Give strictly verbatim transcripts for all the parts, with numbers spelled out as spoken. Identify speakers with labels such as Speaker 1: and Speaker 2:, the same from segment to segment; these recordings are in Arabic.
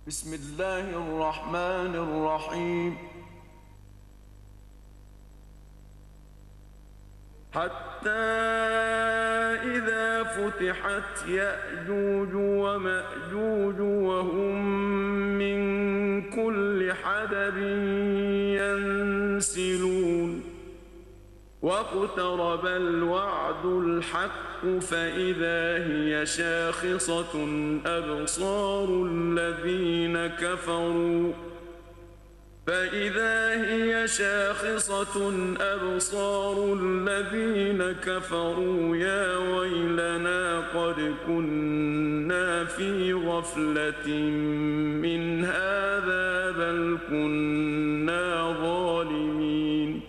Speaker 1: بسم الله الرحمن الرحيم. حتى إذا فتحت يأجوج ومأجوج وهم من كل حدب ينسلون واقترب الوعد الحق فإذا هي شاخصة أبصار الذين كفروا فإذا هي شاخصة أبصار الذين كفروا يا ويلنا قد كنا في غفلة من هذا بل كنا ظالمين.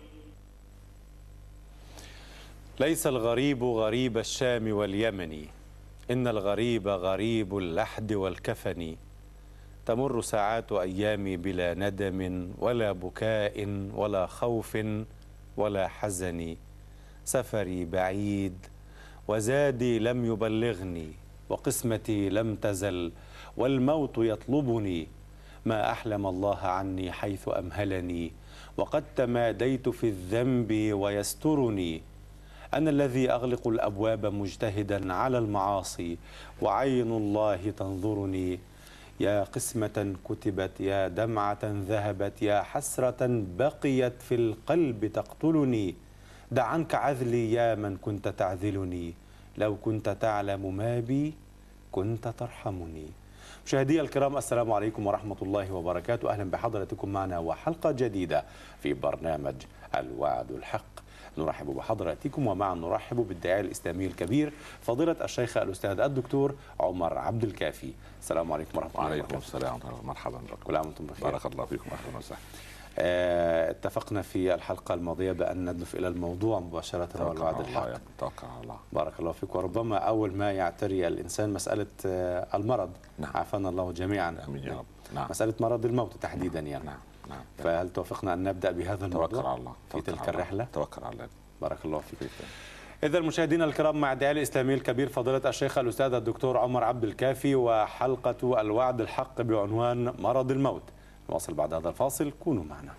Speaker 2: ليس الغريب غريب الشام واليمن، إن الغريب غريب اللحد والكفن. تمر ساعات أيامي بلا ندم ولا بكاء ولا خوف ولا حزن. سفري بعيد وزادي لم يبلغني وقسمتي لم تزل والموت يطلبني. ما أحلم الله عني حيث أمهلني وقد تماديت في الذنب ويسترني. أنا الذي أغلق الأبواب مجتهدا على المعاصي وعين الله تنظرني. يا قسمة كتبت يا دمعة ذهبت يا حسرة بقيت في القلب تقتلني. دع عنك عذلي يا من كنت تعذلني، لو كنت تعلم ما بي كنت ترحمني. مشاهدي الكرام، السلام عليكم ورحمة الله وبركاته. أهلا بحضراتكم معنا وحلقة جديدة في برنامج الوعد الحق. نرحب بحضراتكم ومعا نرحب بالداعية الإسلامي الكبير فضيلة الشيخ الأستاذ الدكتور عمر عبد الكافي. السلام عليكم ورحمة الله وبركاته.
Speaker 3: وعليكم السلام ورحمة الله. مرحبا بكم.
Speaker 2: كل عام وانتم بخير.
Speaker 3: بارك الله فيكم. أهلا وسهلا.
Speaker 2: آه اتفقنا في الحلقة الماضية بأن ندلف إلى الموضوع مباشرة والوعد الحق.
Speaker 3: توكل على الله.
Speaker 2: بارك الله فيك. وربما أول ما يعتري الإنسان مسألة آه المرض.
Speaker 3: نعم.
Speaker 2: عافانا الله جميعا.
Speaker 3: آمين يا رب. نعم.
Speaker 2: مسألة مرض الموت تحديدا يعني.
Speaker 3: نعم. نعم.
Speaker 2: فهل توافقنا أن نبدأ بهذا الموضوع؟
Speaker 3: توكل على الله.
Speaker 2: في تلك الرحلة.
Speaker 3: توكل على الله.
Speaker 2: بارك الله فيك. إذا مشاهدينا الكرام، مع الداعية الإسلامي الكبير فضيلة الشيخ الأستاذ الدكتور عمر عبد الكافي وحلقة الوعد الحق بعنوان مرض الموت. نواصل بعد هذا الفاصل، كونوا معنا.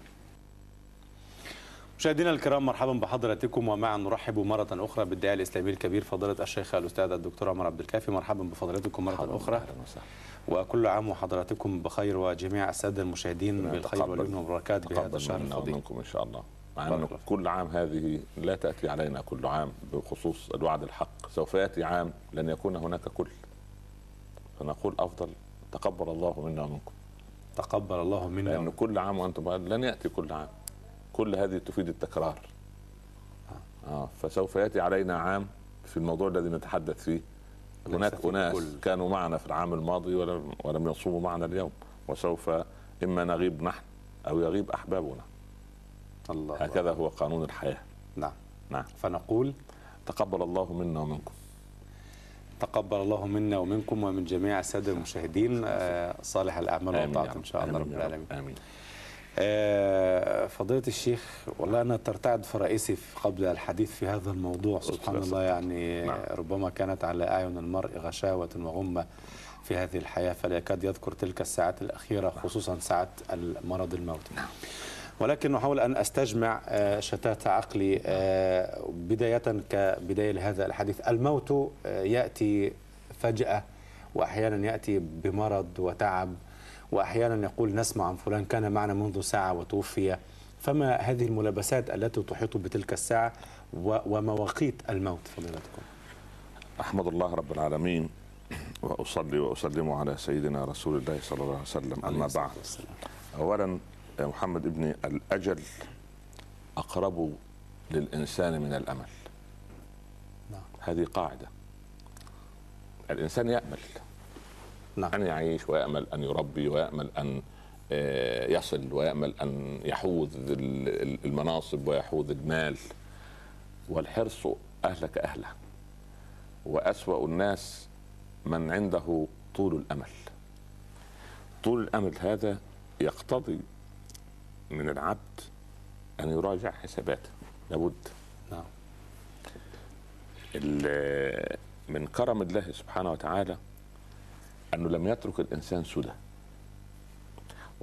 Speaker 2: مشاهدينا الكرام، مرحبا بحضراتكم ومعا نرحب مرة أخرى بالداعية الإسلامي الكبير فضيلة الشيخ الأستاذ الدكتور عمر عبد الكافي. مرحبا بفضيلتكم مرة أخرى. وكل عام وحضراتكم بخير وجميع السادة المشاهدين بالخير واليمن والبركات بهذا الشهر الفضيل.
Speaker 3: منكم إن شاء الله. مع أنه كل عام هذه لا تأتي علينا كل عام بخصوص الوعد الحق، سوف يأتي عام لن يكون هناك كل، فنقول أفضل تقبل الله منا ومنكم.
Speaker 2: تقبل الله منا.
Speaker 3: لأن كل عام وأنتم لن يأتي كل عام، كل هذه تفيد التكرار. آه فسوف يأتي علينا عام في الموضوع الذي نتحدث فيه. هناك أناس كانوا معنا في العام الماضي ولم, ولم يصوموا معنا اليوم، وسوف إما نغيب نحن أو يغيب أحبابنا. الله هكذا الله. هو قانون الحياة.
Speaker 2: نعم.
Speaker 3: نعم.
Speaker 2: فنقول
Speaker 3: تقبل الله منا ومنكم.
Speaker 2: تقبل الله منا ومنكم ومن جميع السادة المشاهدين صالح الأعمال والطاعات إن شاء الله رب العالمين.
Speaker 3: آمين.
Speaker 2: آه فضيلة الشيخ، والله أنا ترتعد فرائسي قبل الحديث في هذا الموضوع. سبحان الله، يعني نعم. ربما كانت على أعين المرء غشاوة وغمة في هذه الحياة، فلا يكاد يذكر تلك الساعات الأخيرة خصوصا ساعة المرض الموت. نعم. ولكن نحاول أن أستجمع شتات عقلي. بداية كبداية لهذا الحديث، الموت يأتي فجأة وأحيانا يأتي بمرض وتعب، وأحيانا يقول نسمع عن فلان كان معنا منذ ساعة وتوفي. فما هذه الملابسات التي تحيط بتلك الساعة ومواقيت الموت فضيلتكم؟
Speaker 3: أحمد الله رب العالمين وأصلي وأسلم على سيدنا رسول الله صلى الله عليه وسلم. أما بعد، أولا يا محمد ابني، الأجل أقرب للإنسان من الأمل. نعم. هذه قاعدة. الإنسان يأمل نعم. أن يعيش ويأمل أن يربي ويأمل أن يصل ويأمل أن يحوز المناصب ويحوز المال، والحرص أهلك أهله. وأسوأ الناس من عنده طول الأمل. طول الأمل هذا يقتضي من العبد أن يراجع حساباته لابد. نعم. من كرم الله سبحانه وتعالى أنه لم يترك الإنسان سدى.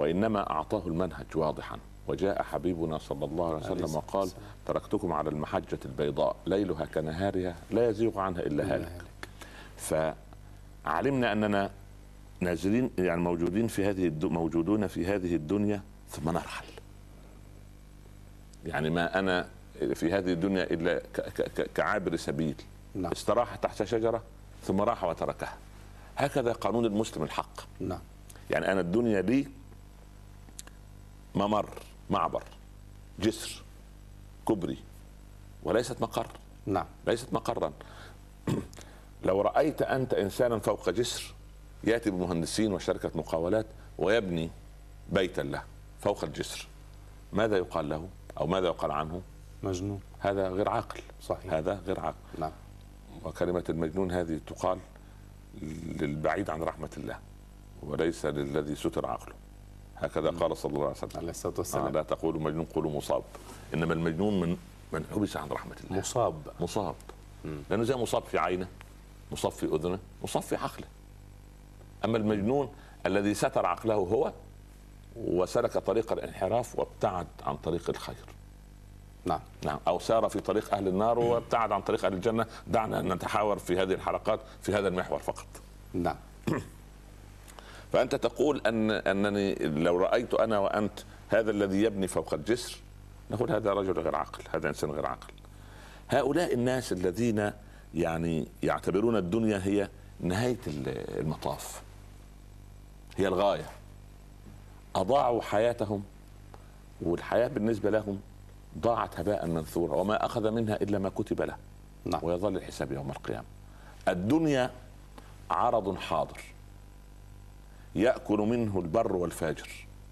Speaker 3: وإنما أعطاه المنهج واضحا. وجاء حبيبنا صلى الله عليه وسلم وقال: تركتكم على المحجة البيضاء ليلها كنهارها لا يزيغ عنها إلا هالك. فعلمنا أننا نازلين يعني موجودين في هذه موجودون في هذه الدنيا ثم نرحل. يعني ما أنا في هذه الدنيا إلا كعابر سبيل. نعم. استراح تحت شجرة ثم راح وتركها. هكذا قانون المسلم الحق.
Speaker 2: نعم.
Speaker 3: يعني أنا الدنيا لي ممر، معبر، جسر، كبري، وليست مقر.
Speaker 2: نعم.
Speaker 3: ليست مقرا. لو رأيت أنت إنسانا فوق جسر يأتي بمهندسين وشركة مقاولات ويبني بيتا له فوق الجسر، ماذا يقال له أو ماذا يقال عنه؟
Speaker 2: مجنون.
Speaker 3: هذا غير عاقل.
Speaker 2: صحيح.
Speaker 3: هذا غير عاقل.
Speaker 2: نعم.
Speaker 3: وكلمة المجنون هذه تقال للبعيد عن رحمة الله وليس للذي ستر عقله. هكذا قال صلى الله عليه وسلم
Speaker 2: عليه الصلاة والسلام.
Speaker 3: آه لا تقولوا مجنون قولوا مصاب. إنما المجنون من من حبس عن رحمة الله.
Speaker 2: مصاب.
Speaker 3: مصاب. مم. لأنه زي مصاب في عينه، مصاب في أذنه، مصاب في عقله. أما المجنون الذي ستر عقله هو وسلك طريق الانحراف وابتعد عن طريق الخير.
Speaker 2: نعم.
Speaker 3: نعم. أو سار في طريق أهل النار وابتعد عن طريق أهل الجنة. دعنا نتحاور في هذه الحلقات في هذا المحور فقط.
Speaker 2: نعم.
Speaker 3: فأنت تقول أن أنني لو رأيت أنا وأنت هذا الذي يبني فوق الجسر نقول هذا رجل غير عاقل، هذا إنسان غير عاقل. هؤلاء الناس الذين يعني يعتبرون الدنيا هي نهاية المطاف، هي الغاية، أضاعوا حياتهم والحياة بالنسبة لهم ضاعت هباء منثورا وما أخذ منها إلا ما كتب له.
Speaker 2: نعم.
Speaker 3: ويظل الحساب يوم القيامة. الدنيا عرض حاضر يأكل منه البر والفاجر،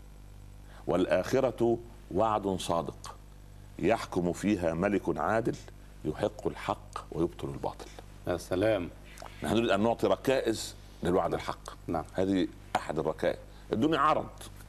Speaker 3: والآخرة وعد صادق يحكم فيها ملك عادل يحق الحق ويبطل الباطل.
Speaker 2: يا سلام.
Speaker 3: نحن نريد أن نعطي ركائز للوعد الحق.
Speaker 2: نعم.
Speaker 3: هذه أحد الركائز. الدنيا عرض،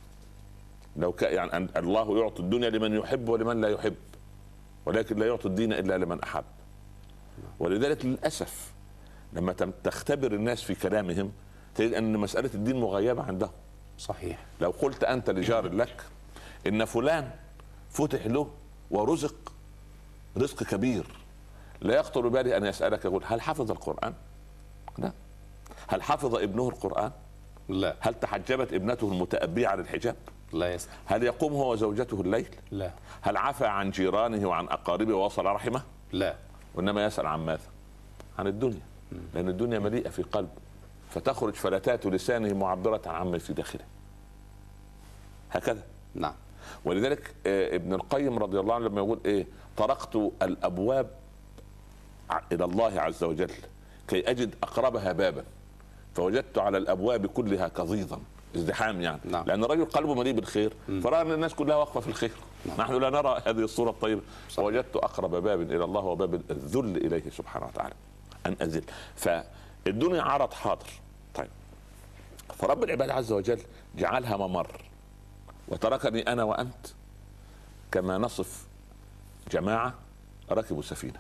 Speaker 3: لو كان يعني أن الله يعطي الدنيا لمن يحب ولمن لا يحب، ولكن لا يعطي الدين إلا لمن أحب. ولذلك للأسف لما تختبر الناس في كلامهم تجد أن مسألة الدين مغيبة عندهم.
Speaker 2: صحيح.
Speaker 3: لو قلت أنت لجار لك إن فلان فتح له ورزق رزق كبير، لا يخطر بالي أن يسألك يقول هل حفظ القرآن؟ لا. هل حفظ ابنه القرآن؟
Speaker 2: لا.
Speaker 3: هل تحجبت ابنته المتأبية عن الحجاب؟
Speaker 2: لا يسأل.
Speaker 3: هل يقوم هو وزوجته الليل؟
Speaker 2: لا.
Speaker 3: هل عفى عن جيرانه وعن أقاربه ووصل رحمه؟
Speaker 2: لا.
Speaker 3: وإنما يسأل عن ماذا؟ عن الدنيا. لأن الدنيا مليئة في قلبه، فتخرج فلتات لسانه معبرة عما في داخله. هكذا.
Speaker 2: نعم.
Speaker 3: ولذلك ابن القيم رضي الله عنه لما يقول ايه طرقت الابواب الى الله عز وجل كي اجد اقربها بابا فوجدت على الابواب كلها كظيظا، ازدحام يعني.
Speaker 2: نعم.
Speaker 3: لان الرجل قلبه مليء بالخير فراى ان الناس كلها واقفه في الخير. نعم. نحن لا نرى هذه الصوره الطيبه. فوجدت اقرب باب الى الله وباب الذل اليه سبحانه وتعالى، ان اذل. فالدنيا عرض حاضر. طيب فرب العباد عز وجل جعلها ممر وتركني أنا وأنت كما نصف جماعة ركبوا سفينة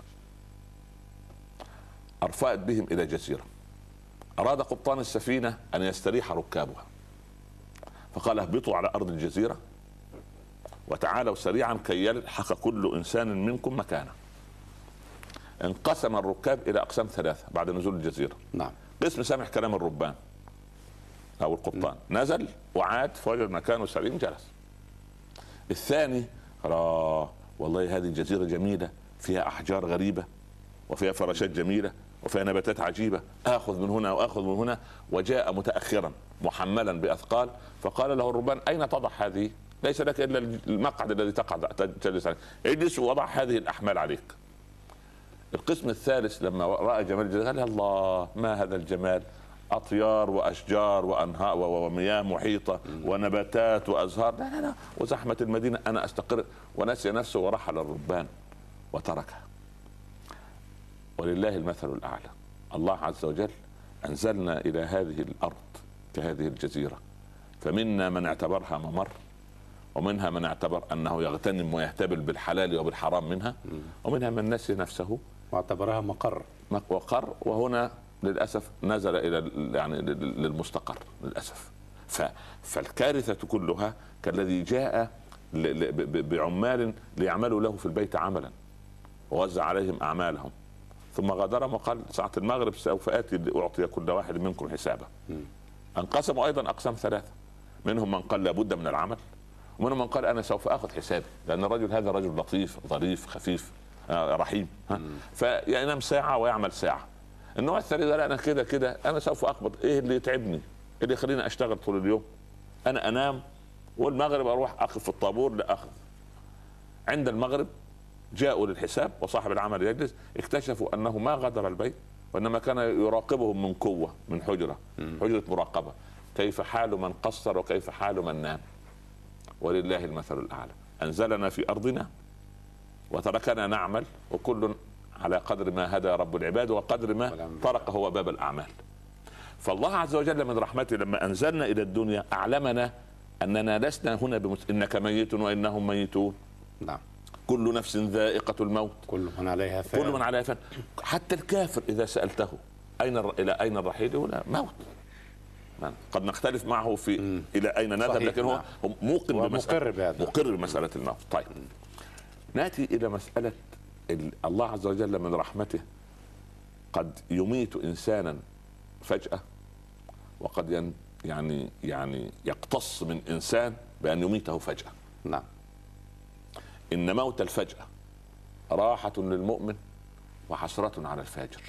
Speaker 3: أرفأت بهم إلى جزيرة، أراد قبطان السفينة أن يستريح ركابها فقال اهبطوا على أرض الجزيرة وتعالوا سريعا كي يلحق كل إنسان منكم مكانه. انقسم الركاب إلى أقسام ثلاثة بعد نزول الجزيرة.
Speaker 2: نعم.
Speaker 3: قسم سامح كلام الربان أو القبطان نزل وعاد فوجد مكانه سليم جلس. الثاني راه والله هذه الجزيرة جميلة فيها أحجار غريبة وفيها فراشات جميلة وفيها نباتات عجيبة، آخذ من هنا وآخذ من هنا. وجاء متأخرا محملا بأثقال فقال له الربان أين تضع هذه؟ ليس لك إلا المقعد الذي تقعد تجلس عليه، اجلس ووضع هذه الأحمال عليك. القسم الثالث لما رأى جمال الجزيرة قال الله ما هذا الجمال، أطيار وأشجار وأنهار ومياه محيطة ونباتات وأزهار، لا لا لا وزحمة المدينة أنا أستقر. ونسي نفسه ورحل الربان وتركها. ولله المثل الأعلى. الله عز وجل أنزلنا إلى هذه الأرض كهذه الجزيرة فمنا من اعتبرها ممر ومنها من اعتبر أنه يغتنم ويهتبل بالحلال وبالحرام منها، ومنها من نسي نفسه
Speaker 2: واعتبرها مقر
Speaker 3: وقر. وهنا للأسف نزل إلى يعني للمستقر للأسف. فالكارثة كلها كالذي جاء بعمال ليعملوا له في البيت عملا ووزع عليهم أعمالهم ثم غادرهم وقال ساعة المغرب سوف آتي لأعطي كل واحد منكم حسابه. انقسموا أيضا أقسام ثلاثة، منهم من قال لابد من العمل، ومنهم من قال أنا سوف آخذ حسابي لأن الرجل هذا رجل لطيف ظريف خفيف رحيم، فينام ساعة ويعمل ساعة. النوع الثاني قال أنا كده كده أنا سوف أقبض، إيه اللي يتعبني اللي يخليني أشتغل طول اليوم، أنا أنام والمغرب أروح أخذ في الطابور لأخذ. عند المغرب جاءوا للحساب وصاحب العمل يجلس، اكتشفوا أنه ما غادر البيت وإنما كان يراقبهم من قوة من حجرة حجرة مراقبة، كيف حال من قصر وكيف حال من نام. ولله المثل الأعلى، أنزلنا في أرضنا وتركنا نعمل وكل على قدر ما هدى رب العباد وقدر ما طرق هو باب الأعمال. فالله عز وجل من رحمته لما أنزلنا إلى الدنيا أعلمنا أننا لسنا هنا بمت... إنك ميت وإنهم ميتون. نعم. كل نفس ذائقة الموت.
Speaker 2: كل من عليها فان.
Speaker 3: كل من عليها فان. حتى الكافر إذا سألته أين الر... إلى أين الرحيل يقول موت. قد نختلف معه في م. إلى أين نذهب، لكن هو نعم. موقن بمسألة مقر بمسألة الموت. طيب م. نأتي إلى مسألة الله عز وجل من رحمته قد يميت إنسانا فجأة وقد ين يعني يعني يقتص من إنسان بأن يميته فجأة. نعم. إن موت الفجأة راحة للمؤمن وحسرة على الفاجر.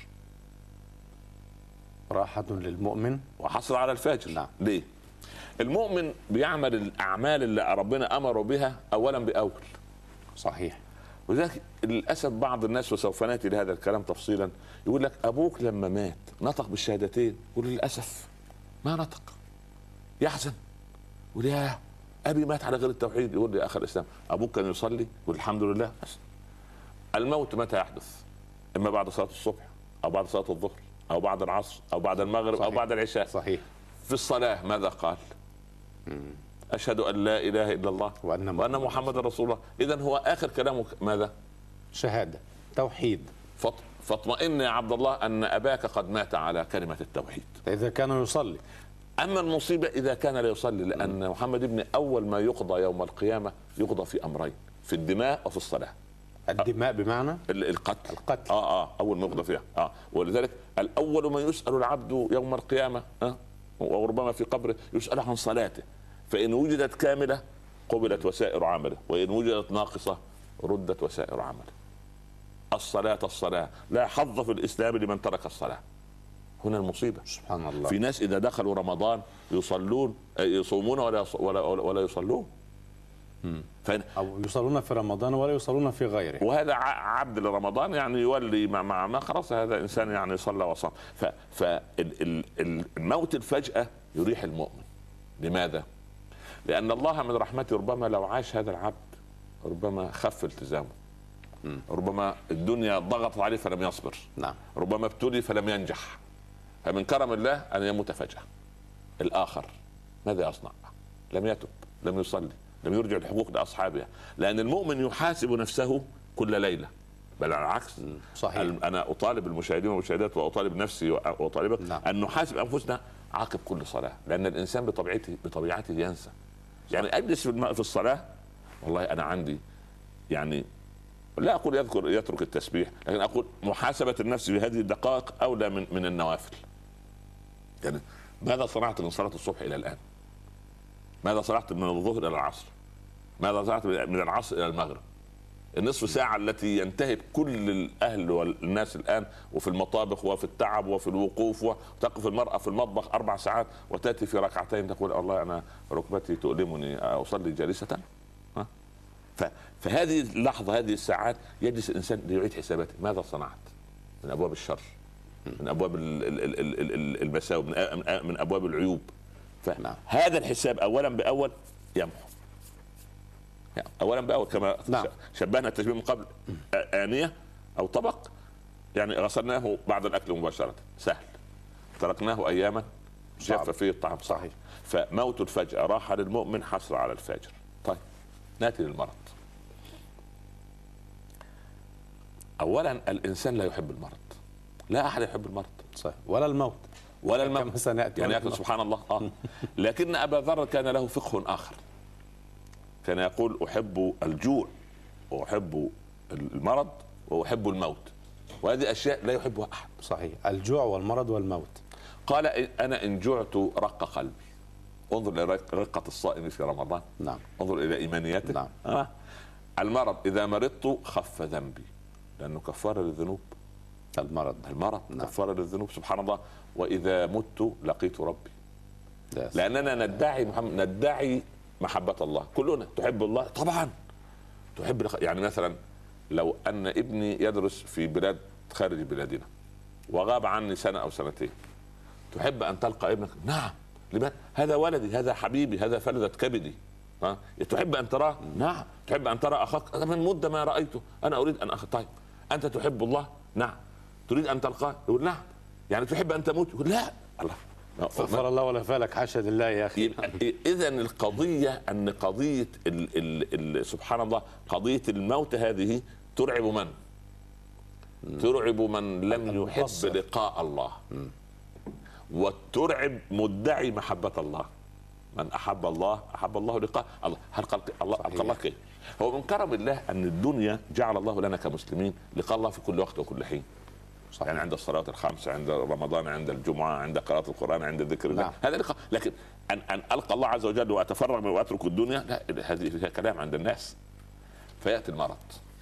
Speaker 2: راحة للمؤمن
Speaker 3: وحسرة على الفاجر. نعم. ليه؟ المؤمن بيعمل الأعمال اللي ربنا أمره بها أولا بأول.
Speaker 2: صحيح.
Speaker 3: وذلك للأسف بعض الناس وسوف نأتي لهذا الكلام تفصيلا يقول لك أبوك لما مات نطق بالشهادتين، يقول للأسف ما نطق، يحزن يقول يا أبي مات على غير التوحيد. يقول لي يا أخي الإسلام أبوك كان يصلي؟ يقول الحمد لله. الموت متى يحدث؟ إما بعد صلاة الصبح أو بعد صلاة الظهر أو بعد العصر أو بعد المغرب. صحيح. أو بعد العشاء.
Speaker 2: صحيح.
Speaker 3: في الصلاة ماذا قال؟ مم. أشهد أن لا إله إلا الله وأن, وأن محمد رسول الله. إذن هو آخر كلامه ماذا؟
Speaker 2: شهادة توحيد.
Speaker 3: فط... فاطمئن يا عبد الله أن أباك قد مات على كلمة التوحيد
Speaker 2: إذا كان يصلي.
Speaker 3: أما المصيبة إذا كان لا يصلي، لأن م. محمد ابن أول ما يقضى يوم القيامة يقضى في أمرين، في الدماء وفي الصلاة.
Speaker 2: الدماء بمعنى
Speaker 3: القتل.
Speaker 2: القتل.
Speaker 3: آه آه أول ما يقضى فيها. آه ولذلك الأول ما يسأل العبد يوم القيامة آه وربما في قبره يسأل عن صلاته، فإن وجدت كاملة قبلت وسائر عمله، وإن وجدت ناقصة ردت وسائر عمله. الصلاة الصلاة لا حظ في الإسلام لمن ترك الصلاة. هنا المصيبة.
Speaker 2: سبحان الله.
Speaker 3: في ناس إذا دخلوا رمضان يصلون يصومون ولا ولا ولا يصلون.
Speaker 2: فإن أو يصلون في رمضان ولا يصلون في غيره.
Speaker 3: وهذا عبد لرمضان يعني يولي مع مع ما خلاص هذا إنسان يعني صلى وصام. فالموت الفجأة يريح المؤمن. لماذا؟ لأن الله من رحمته ربما لو عاش هذا العبد ربما خف التزامه، ربما الدنيا ضغطت عليه فلم يصبر. نعم. ربما ابتلي فلم ينجح. فمن كرم الله أن يموت فجأة. الآخر ماذا يصنع؟ لم يتب، لم يصلي، لم يرجع الحقوق لأصحابها. لأن المؤمن يحاسب نفسه كل ليلة، بل على العكس. صحيح. أنا أطالب المشاهدين والمشاهدات وأطالب نفسي وأطالبك. نعم. أن نحاسب أنفسنا عقب كل صلاة، لأن الإنسان بطبيعته بطبيعته ينسى. يعني أجلس في الصلاة والله أنا عندي يعني لا أقول يذكر يترك التسبيح، لكن أقول محاسبة النفس في هذه الدقائق أولى من من النوافل. يعني ماذا صنعت من صلاة الصبح إلى الآن؟ ماذا صنعت من الظهر إلى العصر؟ ماذا صنعت من العصر إلى المغرب؟ النصف ساعة التي ينتهب كل الأهل والناس الآن وفي المطابخ وفي التعب وفي الوقوف، وتقف المرأة في المطبخ أربع ساعات وتأتي في ركعتين تقول الله أنا ركبتي تؤلمني أصلي جالسة. ها؟ فهذه اللحظة هذه الساعات يجلس الإنسان ليعيد حساباته. ماذا صنعت من أبواب الشر، من أبواب المساوئ، من أبواب العيوب. فهذا الحساب أولا بأول يمحو. يعني اولا باول كما نعم. شبهنا التشبيه من قبل، آنية او طبق يعني غسلناه بعد الاكل مباشره سهل، تركناه اياما جف فيه الطعم. صحيح. فموت الفجأة راحة للمؤمن حسرة على الفاجر. طيب ناتي للمرض. اولا الانسان لا يحب المرض، لا احد يحب المرض.
Speaker 2: صحيح. ولا الموت.
Speaker 3: ولا الموت
Speaker 2: كما سنأتي
Speaker 3: يعني يأكل سبحان الله. آه. لكن أبا ذر كان له فقه آخر، كان يقول أحب الجوع وأحب المرض وأحب الموت، وهذه أشياء لا يحبها أحد.
Speaker 2: صحيح، الجوع والمرض والموت.
Speaker 3: قال أنا إن جعت رق قلبي. انظر إلى رقة الصائم في رمضان.
Speaker 2: نعم.
Speaker 3: انظر إلى إيمانيته.
Speaker 2: نعم.
Speaker 3: آه. المرض إذا مرضت خف ذنبي، لأنه كفارة للذنوب.
Speaker 2: المرض
Speaker 3: المرض
Speaker 2: نعم.
Speaker 3: كفارة للذنوب سبحان الله. وإذا مت لقيت ربي.
Speaker 2: داس.
Speaker 3: لأننا ندعي محمد ندعي محبة الله، كلنا تحب الله طبعا تحب. يعني مثلا لو أن ابني يدرس في بلاد خارج بلادنا وغاب عني سنة أو سنتين، تحب أن تلقى ابنك؟ نعم. لماذا؟ هذا ولدي، هذا حبيبي، هذا فلذة كبدي. ها؟ تحب أن تراه؟ نعم. تحب أن ترى أخاك؟ من مدة ما رأيته، أنا أريد أن أخ. طيب أنت تحب الله؟ نعم. تريد أن تلقاه؟ يقول نعم. يعني تحب أن تموت؟ يقول لا. الله
Speaker 2: غفر الله ولا فالك، حاشا لله يا أخي.
Speaker 3: إذا القضية أن قضية ال ال ال سبحان الله قضية الموت هذه ترعب من؟ ترعب من لم يحب لقاء الله، وترعب مدعي محبة الله. من أحب الله أحب الله لقاء الله. هل قال الله قال الله كيف؟ هو من كرم الله أن الدنيا جعل الله لنا كمسلمين لقاء الله في كل وقت وكل حين. صحيح. يعني عند الصلوات الخمس، عند رمضان، عند الجمعة، عند قراءة القرآن، عند ذكر الله. نعم. هذا لقاء. لكن أن أن ألقى الله عز وجل وأتفرغ وأترك الدنيا، لا، هذه فيها كلام عند الناس. فيأتي المرض.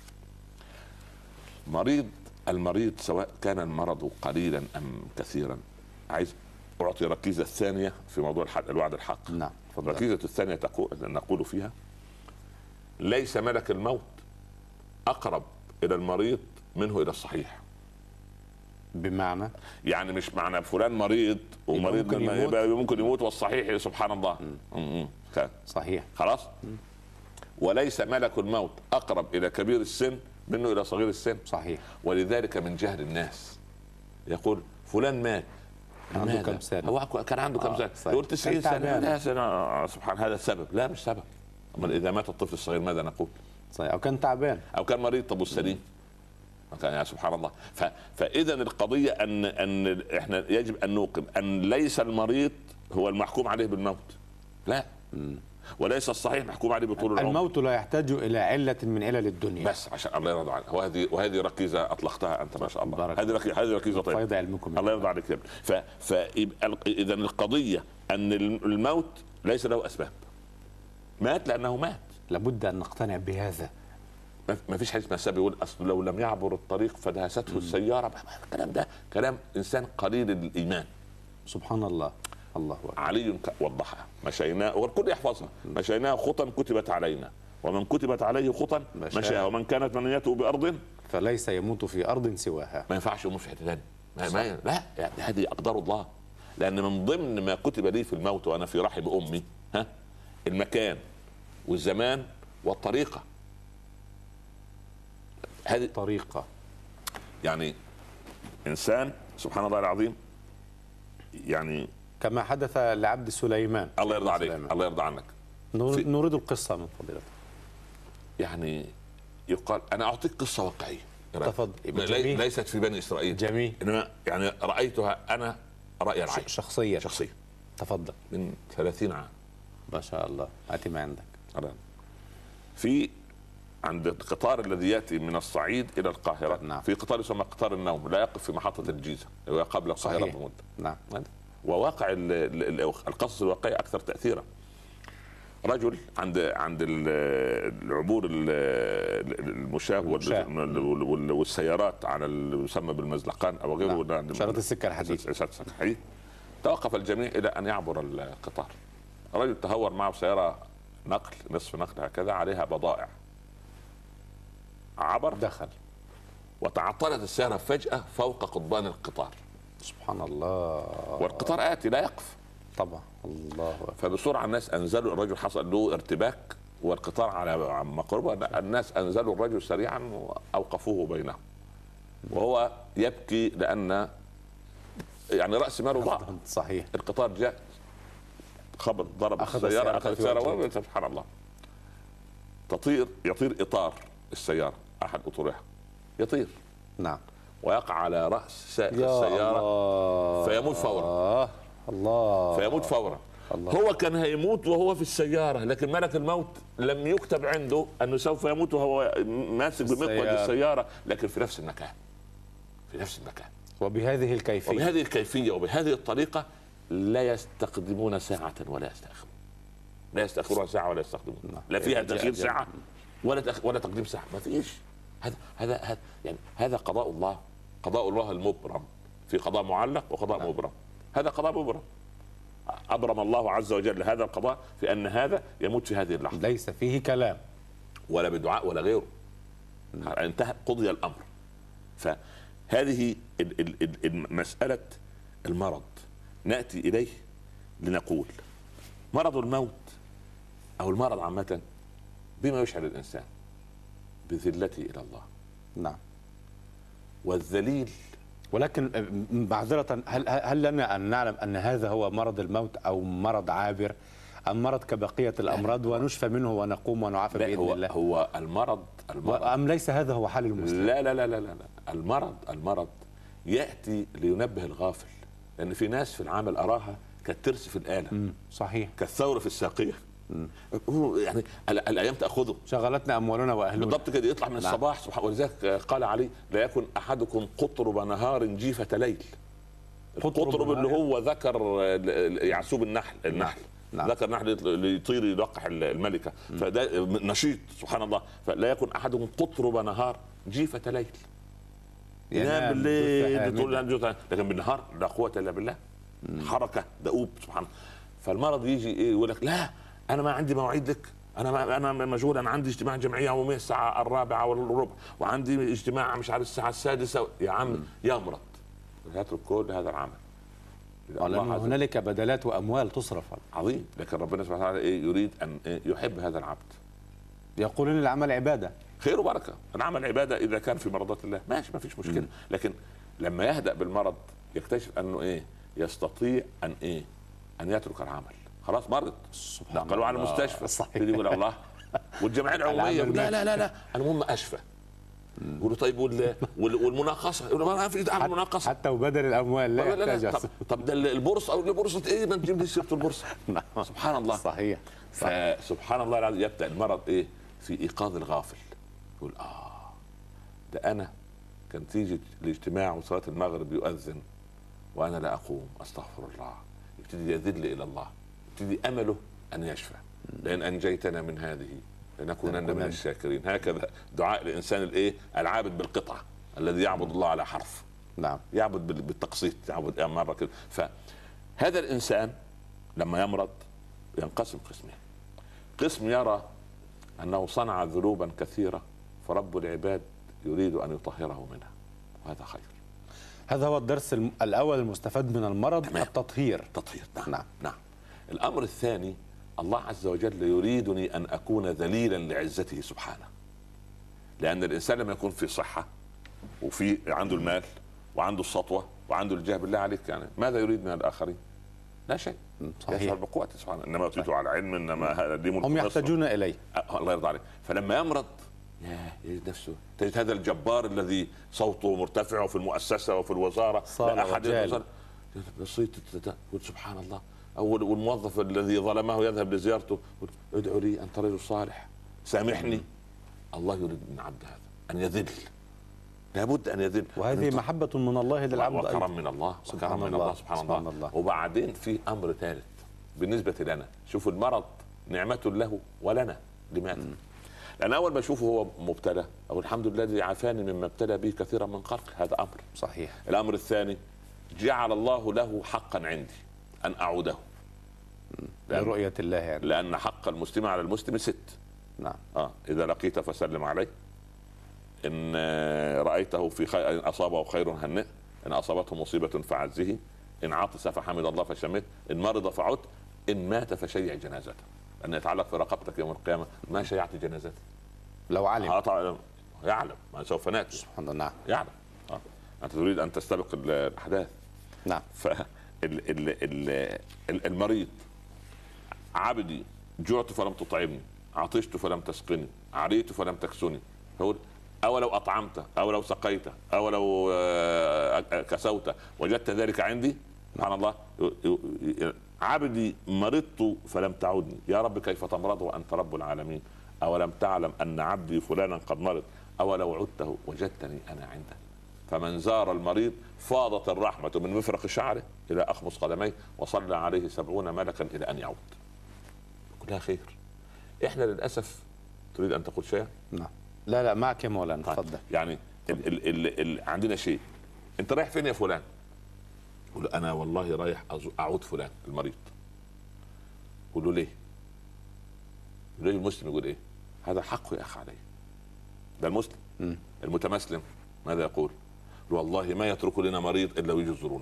Speaker 3: مريض المريض سواء كان المرض قليلا أم كثيرا. عايز أعطي ركيزة الثانية في موضوع الوعد الحق.
Speaker 2: نعم.
Speaker 3: الركيزة الثانية تقول نقول فيها: ليس ملك الموت أقرب إلى المريض منه إلى الصحيح.
Speaker 2: بمعنى
Speaker 3: يعني مش معنى فلان مريض ومريض
Speaker 2: ممكن يموت,
Speaker 3: ممكن يموت والصحيح سبحان الله. م.
Speaker 2: صحيح.
Speaker 3: خلاص. م. وليس ملك الموت أقرب إلى كبير السن منه إلى صغير السن.
Speaker 2: صحيح.
Speaker 3: ولذلك من جهل الناس يقول فلان مات
Speaker 2: عنده كم سنة؟
Speaker 3: هو كان عنده كم سنة؟ يقول تسعين سنة. لا سنة. سبحان هذا السبب؟ لا مش سبب. أما إذا مات الطفل الصغير ماذا نقول؟
Speaker 2: صحيح. أو كان تعبان
Speaker 3: أو كان مريض. طب والسليم؟ يا سبحان الله. ف... فإذا القضية أن أن إحنا يجب أن نوقن أن ليس المريض هو المحكوم عليه بالموت. لا. م. وليس الصحيح محكوم عليه بطول العمر.
Speaker 2: الموت لا يحتاج إلى علة من علل الدنيا.
Speaker 3: بس عشان الله يرضى عليك. وهذه وهذه ركيزة أطلقتها أنت ما شاء الله. هذه ركيزة هذه ركيزة طيبة.
Speaker 2: فايدة علمكم.
Speaker 3: الله يرضى عليك يا ابني. ف... فإذا القضية أن الموت ليس له أسباب. مات لأنه مات.
Speaker 2: لابد أن نقتنع بهذا.
Speaker 3: ما فيش حديث مساب يقول اصل لو لم يعبر الطريق فدهسته السياره. الكلام ده كلام انسان قليل الايمان.
Speaker 2: سبحان الله. الله أكبر.
Speaker 3: علي وضحها. مشيناه والكل يحفظها. مشيناه خطا كتبت علينا ومن كتبت عليه خطا مشاها ومن كانت منيته بارض
Speaker 2: فليس يموت في ارض سواها.
Speaker 3: ما ينفعش يموت في حته ثانيه. ما ما لا يعني هذه اقدار الله. لان من ضمن ما كتب لي في الموت وانا في رحم امي ها المكان والزمان والطريقه. هذه
Speaker 2: طريقة.
Speaker 3: يعني إنسان سبحان الله العظيم يعني
Speaker 2: كما حدث لعبد سليمان.
Speaker 3: الله يرضى عليك. الله يرضى عنك.
Speaker 2: نريد القصة من فضيلتك.
Speaker 3: يعني يقال أنا أعطيك قصة واقعية.
Speaker 2: تفضل.
Speaker 3: لي ليست في بني إسرائيل.
Speaker 2: جميل.
Speaker 3: إنما يعني رأيتها أنا رأي العين.
Speaker 2: شخصيا.
Speaker 3: شخصيا.
Speaker 2: تفضل.
Speaker 3: من ثلاثين عام.
Speaker 2: ما شاء الله. هاتي ما عندك.
Speaker 3: في عند القطار الذي ياتي من الصعيد الى القاهره. نعم. في قطار يسمى قطار النوم لا يقف في محطه الجيزه هو قبل القاهره بمده.
Speaker 2: نعم.
Speaker 3: وواقع القصص الواقعيه اكثر تاثيرا. رجل عند عند العبور المشاة والسيارات على يسمى بالمزلقان او غيره.
Speaker 2: نعم. اشاره السكه الحديد.
Speaker 3: توقف الجميع الى ان يعبر القطار. الرجل تهور معه سياره نقل نصف نقل هكذا عليها بضائع. عبر
Speaker 2: دخل
Speaker 3: وتعطلت السيارة فجأة فوق قضبان القطار.
Speaker 2: سبحان الله.
Speaker 3: والقطار آتي لا يقف
Speaker 2: طبعا. الله أكبر.
Speaker 3: فبسرعة الناس أنزلوا الرجل. حصل له ارتباك والقطار على مقربة. الناس أنزلوا الرجل سريعا وأوقفوه بينهم وهو يبكي لأن يعني رأس ماله ضاع.
Speaker 2: صحيح.
Speaker 3: القطار جاء خبط ضرب السيارة أخذ السيارة. سبحان الله. تطير يطير إطار السيارة أحد أطرها يطير.
Speaker 2: نعم.
Speaker 3: ويقع على راس سائق
Speaker 2: يا
Speaker 3: السياره
Speaker 2: الله.
Speaker 3: فيموت فورا.
Speaker 2: آه. الله.
Speaker 3: فيموت فورا.
Speaker 2: الله.
Speaker 3: هو كان هيموت وهو في السياره، لكن ملك الموت لم يكتب عنده انه سوف يموت وهو ماسك بمقود السياره، لكن في نفس المكان، في نفس المكان
Speaker 2: وبهذه الكيفيه
Speaker 3: وبهذه الكيفيه وبهذه الطريقه لا يستقدمون ساعه ولا يستاخرون. لا يستاخرون ساعه ولا يستقدمون، لا فيها تاخير ساعه ولا تأخ... ولا تقديم ساعه، ما فيش. هذا هذا هذا يعني هذا قضاء الله، قضاء الله المبرم. في قضاء معلق وقضاء نعم. مبرم. هذا قضاء مبرم، أبرم الله عز وجل هذا القضاء في أن هذا يموت في هذه اللحظة،
Speaker 2: ليس فيه كلام
Speaker 3: ولا بدعاء ولا غيره. انتهى، قضي الأمر. فهذه مسألة المرض نأتي إليه لنقول مرض الموت أو المرض عامة بما يشعر الإنسان بذلته إلى الله.
Speaker 2: نعم.
Speaker 3: والذليل،
Speaker 2: ولكن معذرة، هل هل لنا أن نعلم أن هذا هو مرض الموت أو مرض عابر أم مرض كبقية الأمراض ونشفى منه ونقوم ونعافى بإذن
Speaker 3: هو
Speaker 2: الله؟
Speaker 3: هو المرض المرض
Speaker 2: أم ليس هذا هو حال المسلم؟
Speaker 3: لا لا لا لا لا المرض المرض يأتي لينبه الغافل، لأن في ناس في العمل أراها كالترس في الآلة.
Speaker 2: صحيح.
Speaker 3: كالثورة في الساقية. يعني الايام تاخذه،
Speaker 2: شغلتنا اموالنا واهلنا
Speaker 3: بالضبط كده. يطلع من نعم. الصباح سبحان. ولذلك قال علي لا يكن احدكم قطرب نهار جيفة ليل. القطرب اللي هو ذكر يعسوب النحل النحل نعم. ذكر نحل يطير يلقح الملكه. فده نشيط سبحان الله. فلا يكن احدكم قطرب نهار جيفة ليل، ينام بالليل لكن بالنهار لا قوه الا بالله. مم. حركه دؤوب سبحان الله. فالمرض يجي ايه يقول لك لا انا ما عندي مواعيد لك، انا ما انا مشغول، انا عندي اجتماع جمعيه يوميه الساعه الرابعه والربع، وعندي اجتماع مش عارف الساعه السادسه. يا عم يمرض، يترك كل هذا العمل.
Speaker 2: لأن هنالك بدلات واموال تصرف.
Speaker 3: عظيم. لكن ربنا سبحانه وتعالى إيه يريد ان إيه يحب هذا العبد.
Speaker 2: يقولون العمل عباده،
Speaker 3: خير وبركه. العمل عباده اذا كان في مرضات الله ماشي ما فيش مشكله. لكن لما يهدأ بالمرض يكتشف انه ايه يستطيع ان ايه ان يترك العمل. خلاص مرض، نقلوا على المستشفى. صحيح. يقول الله والجمعيه العموميه لا لا لا لا المهم اشفى. يقولوا طيب وال... والمناقصه يقولوا ما في اعمل مناقصه
Speaker 2: حتى وبدل الاموال لا يحتاج.
Speaker 3: طب, طب ده البورصه او البورصه ايه ما تجيب لي سيره البورصه. سبحان الله.
Speaker 2: صحيح.
Speaker 3: فسبحان الله العظيم يبدا المرض ايه في ايقاظ الغافل. يقول اه ده انا كان تيجي الاجتماع وصلاه المغرب يؤذن وانا لا اقوم استغفر الله. يبتدي يذل الى الله، يبتدي امله ان يشفى. لان انجيتنا من هذه لنكونن من الشاكرين. هكذا دعاء الانسان الايه العابد بالقطعه الذي يعبد الله على حرف.
Speaker 2: نعم.
Speaker 3: يعبد بالتقسيط، يعبد مره كده. فهذا الانسان لما يمرض ينقسم قسمين. قسم يرى انه صنع ذنوبا كثيره فرب العباد يريد ان يطهره منها، وهذا خير.
Speaker 2: هذا هو الدرس الاول المستفاد من المرض. تمام. التطهير.
Speaker 3: تطهير. نعم.
Speaker 2: نعم.
Speaker 3: نعم. الامر الثاني الله عز وجل يريدني ان اكون ذليلا لعزته سبحانه. لان الانسان لما يكون في صحه وفي عنده المال وعنده السطوه وعنده الجاه بالله عليك يعني ماذا يريد من الاخرين؟ لا شيء.
Speaker 2: صحيح.
Speaker 3: يشعر بقوته سبحانه. انما اوتيته على علم، انما دي
Speaker 2: هم يحتاجون اليه.
Speaker 3: الله يرضى عليك. فلما يمرض يجد نفسه، تجد هذا الجبار الذي صوته مرتفع في المؤسسه وفي الوزاره لا احد يقول سبحان الله. أول والموظف الذي ظلمه يذهب لزيارته ادعو لي أنت رجل صالح سامحني. الله يريد من عبد هذا أن يذل، لابد أن يذل.
Speaker 2: وهذه محبة من الله للعبد
Speaker 3: وكرم من الله وكرم من الله سبحان الله, الله. الله. وبعدين في أمر ثالث بالنسبة لنا. شوفوا المرض نعمة له ولنا. لماذا؟ لأن أول ما أشوفه هو مبتلى أقول الحمد لله الذي عافاني مما ابتلى به كثيرا من خلقه. هذا أمر
Speaker 2: صحيح.
Speaker 3: الأمر الثاني جعل الله له حقا عندي أن أعوده
Speaker 2: لرؤية الله يعني.
Speaker 3: لأن حق المسلم على المسلم ست.
Speaker 2: نعم.
Speaker 3: آه. إذا لقيت فسلم عليه، إن رأيته في خير، إن أصابه خير هنئ، إن أصابته مصيبة فعزه، إن عطس فحمد الله فشمت، إن مرض فعد، إن مات فشيع جنازته. لأن يتعلق في رقبتك يوم القيامة ما شيعت جنازته.
Speaker 2: لو علم.
Speaker 3: يعلم ما سوف نأتي.
Speaker 2: سبحان الله.
Speaker 3: يعلم. آه. أنت تريد أن تستبق الأحداث.
Speaker 2: نعم.
Speaker 3: فالمريض عبدي جعت فلم تطعمني، عطشت فلم تسقني، عريت فلم تكسني. يقول أو لو أطعمته أو لو سقيته أو لو كسوته وجدت ذلك عندي. سبحان الله. عبدي مرضت فلم تعودني، يا رب كيف تمرض وأنت رب العالمين؟ أولم تعلم أن عبدي فلانا قد مرض، أولو عدته وجدتني أنا عنده. فمن زار المريض فاضت الرحمة من مفرق شعره إلى أخمص قدميه وصلى عليه سبعون ملكا إلى أن يعود. كلها خير. إحنا للأسف. تريد أن تقول شيئا؟
Speaker 2: نعم. لا لا معك يا مولانا، تفضل.
Speaker 3: يعني ال ال ال ال عندنا شيء، أنت رايح فين يا فلان؟ قول له أنا والله رايح أعود فلان المريض. قول له ليه؟ ليه المسلم يقول إيه؟ هذا حقه يا أخي عليه. ده المسلم. م. المتمسلم ماذا يقول؟ والله ما يترك لنا مريض الا ويجي يزورونا.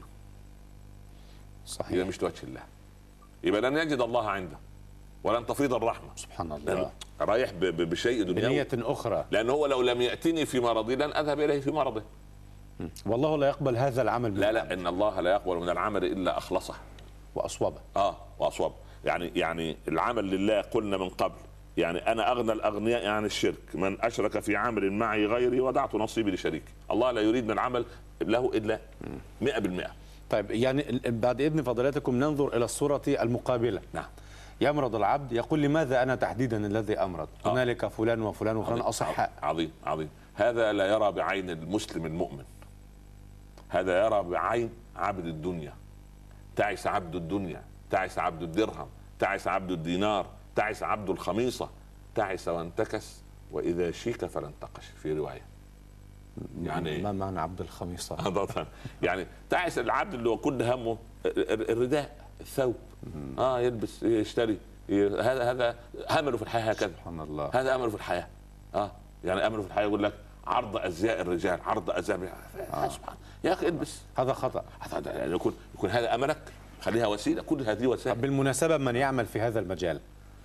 Speaker 2: صحيح.
Speaker 3: اذا مش لوجه الله يبقى لن يجد الله عنده ولن تفيض الرحمه.
Speaker 2: سبحان الله.
Speaker 3: رايح بشيء دنيوي
Speaker 2: بنية اخرى،
Speaker 3: لانه هو لو لم ياتني في مرضي لن اذهب اليه في مرضه.
Speaker 2: والله لا يقبل هذا العمل.
Speaker 3: لا لا ان الله لا يقبل من العمل الا اخلصه
Speaker 2: واصوبه.
Speaker 3: اه واصوبه. يعني يعني العمل لله قلنا من قبل، يعني انا اغنى الاغنياء عن الشرك، من اشرك في عمل معي غيري وضعت نصيبي لشريكي. الله لا يريد من العمل له الا مئة بالمئة.
Speaker 2: طيب يعني بعد اذن فضيلتكم ننظر الى الصوره المقابله.
Speaker 3: نعم.
Speaker 2: يمرض العبد يقول لماذا انا تحديدا الذي امرض؟ آه. هنالك فلان وفلان وفلان اصحاء.
Speaker 3: عظيم عظيم. هذا لا يرى بعين المسلم المؤمن، هذا يرى بعين عبد الدنيا. تعس عبد الدنيا، تعس عبد الدرهم، تعس عبد الدينار، تعس عبد الخميصة، تعس وانتكس وإذا شيك فلانتقش في رواية. يعني
Speaker 2: ما معنى عبد الخميصة؟
Speaker 3: يعني تعس العبد اللي هو كل همه الرداء الثوب، اه يلبس يشتري، هذا هذا امله في الحياة هكذا.
Speaker 2: سبحان الله.
Speaker 3: هذا امله في الحياة. اه يعني امله في الحياة يقول لك عرض ازياء الرجال، عرض ازياء آه. سبحان يا اخي البس.
Speaker 2: هذا خطأ.
Speaker 3: يعني يكون يكون هذا املك، خليها وسيلة. كل هذه وسائل.
Speaker 2: بالمناسبة من يعمل في هذا المجال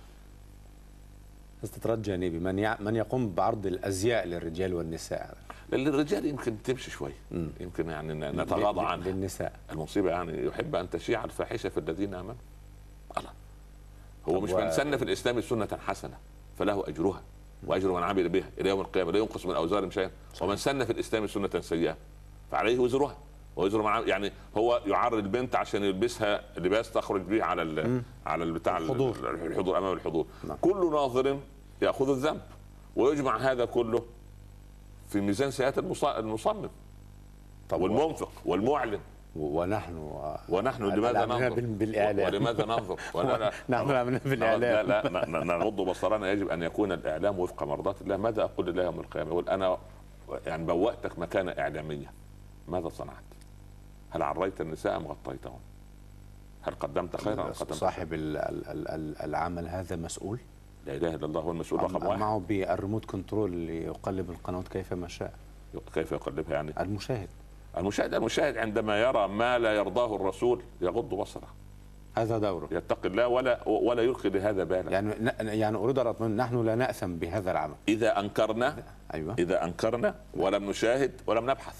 Speaker 2: تترجى بمن يع... من يقوم بعرض الازياء للرجال والنساء.
Speaker 3: للرجال يمكن تمشي شوي، يمكن يعني نتغاضى عنها.
Speaker 2: للنساء
Speaker 3: المصيبه يعني يحب ان تشيع الفاحشه في الذين امنوا. الله هو مش و... من سن في الاسلام سنه حسنه فله اجرها واجر من عمل بها الى يوم القيامه لا ينقص من اوزارهم شيئا، ومن سن في الاسلام سنه سيئه فعليه وزرها ووزر من عمل. يعني هو يعرض البنت عشان يلبسها لباس تخرج به على ال... على البتاع
Speaker 2: الحضور
Speaker 3: الحضور امام الحضور.
Speaker 2: نعم.
Speaker 3: كل ناظر ياخذ الذنب ويجمع هذا كله في ميزان سيئات المصمم والمنفق والمعلن.
Speaker 2: ونحن
Speaker 3: ونحن لماذا ننظر
Speaker 2: بالإعلام؟
Speaker 3: ولماذا ننظر؟
Speaker 2: نحن نعمل بالإعلام.
Speaker 3: لا لا نغض بصرنا. يجب ان يكون الاعلام وفق مرضات الله. ماذا اقول لله يوم القيامه؟ يقول انا يعني بوأتك مكانه اعلاميه، ماذا صنعت؟ هل عريت النساء ام غطيتهم؟ هل قدمت خيرا ام قدمت؟
Speaker 2: صاحب العمل هذا مسؤول؟
Speaker 3: لا اله الا الله هو المسؤول رقم واحد.
Speaker 2: معه بالريموت كنترول اللي يقلب القنوات كيفما شاء.
Speaker 3: كيف يقلبها يعني؟
Speaker 2: المشاهد
Speaker 3: المشاهد المشاهد عندما يرى ما لا يرضاه الرسول يغض بصره.
Speaker 2: هذا دوره.
Speaker 3: يتقي الله ولا ولا يلقي بهذا بالا. يعني
Speaker 2: يعني اريد ان اطمئن نحن لا نأثم بهذا العمل.
Speaker 3: اذا انكرنا
Speaker 2: ايوه
Speaker 3: اذا انكرنا ولم نشاهد ولم نبحث.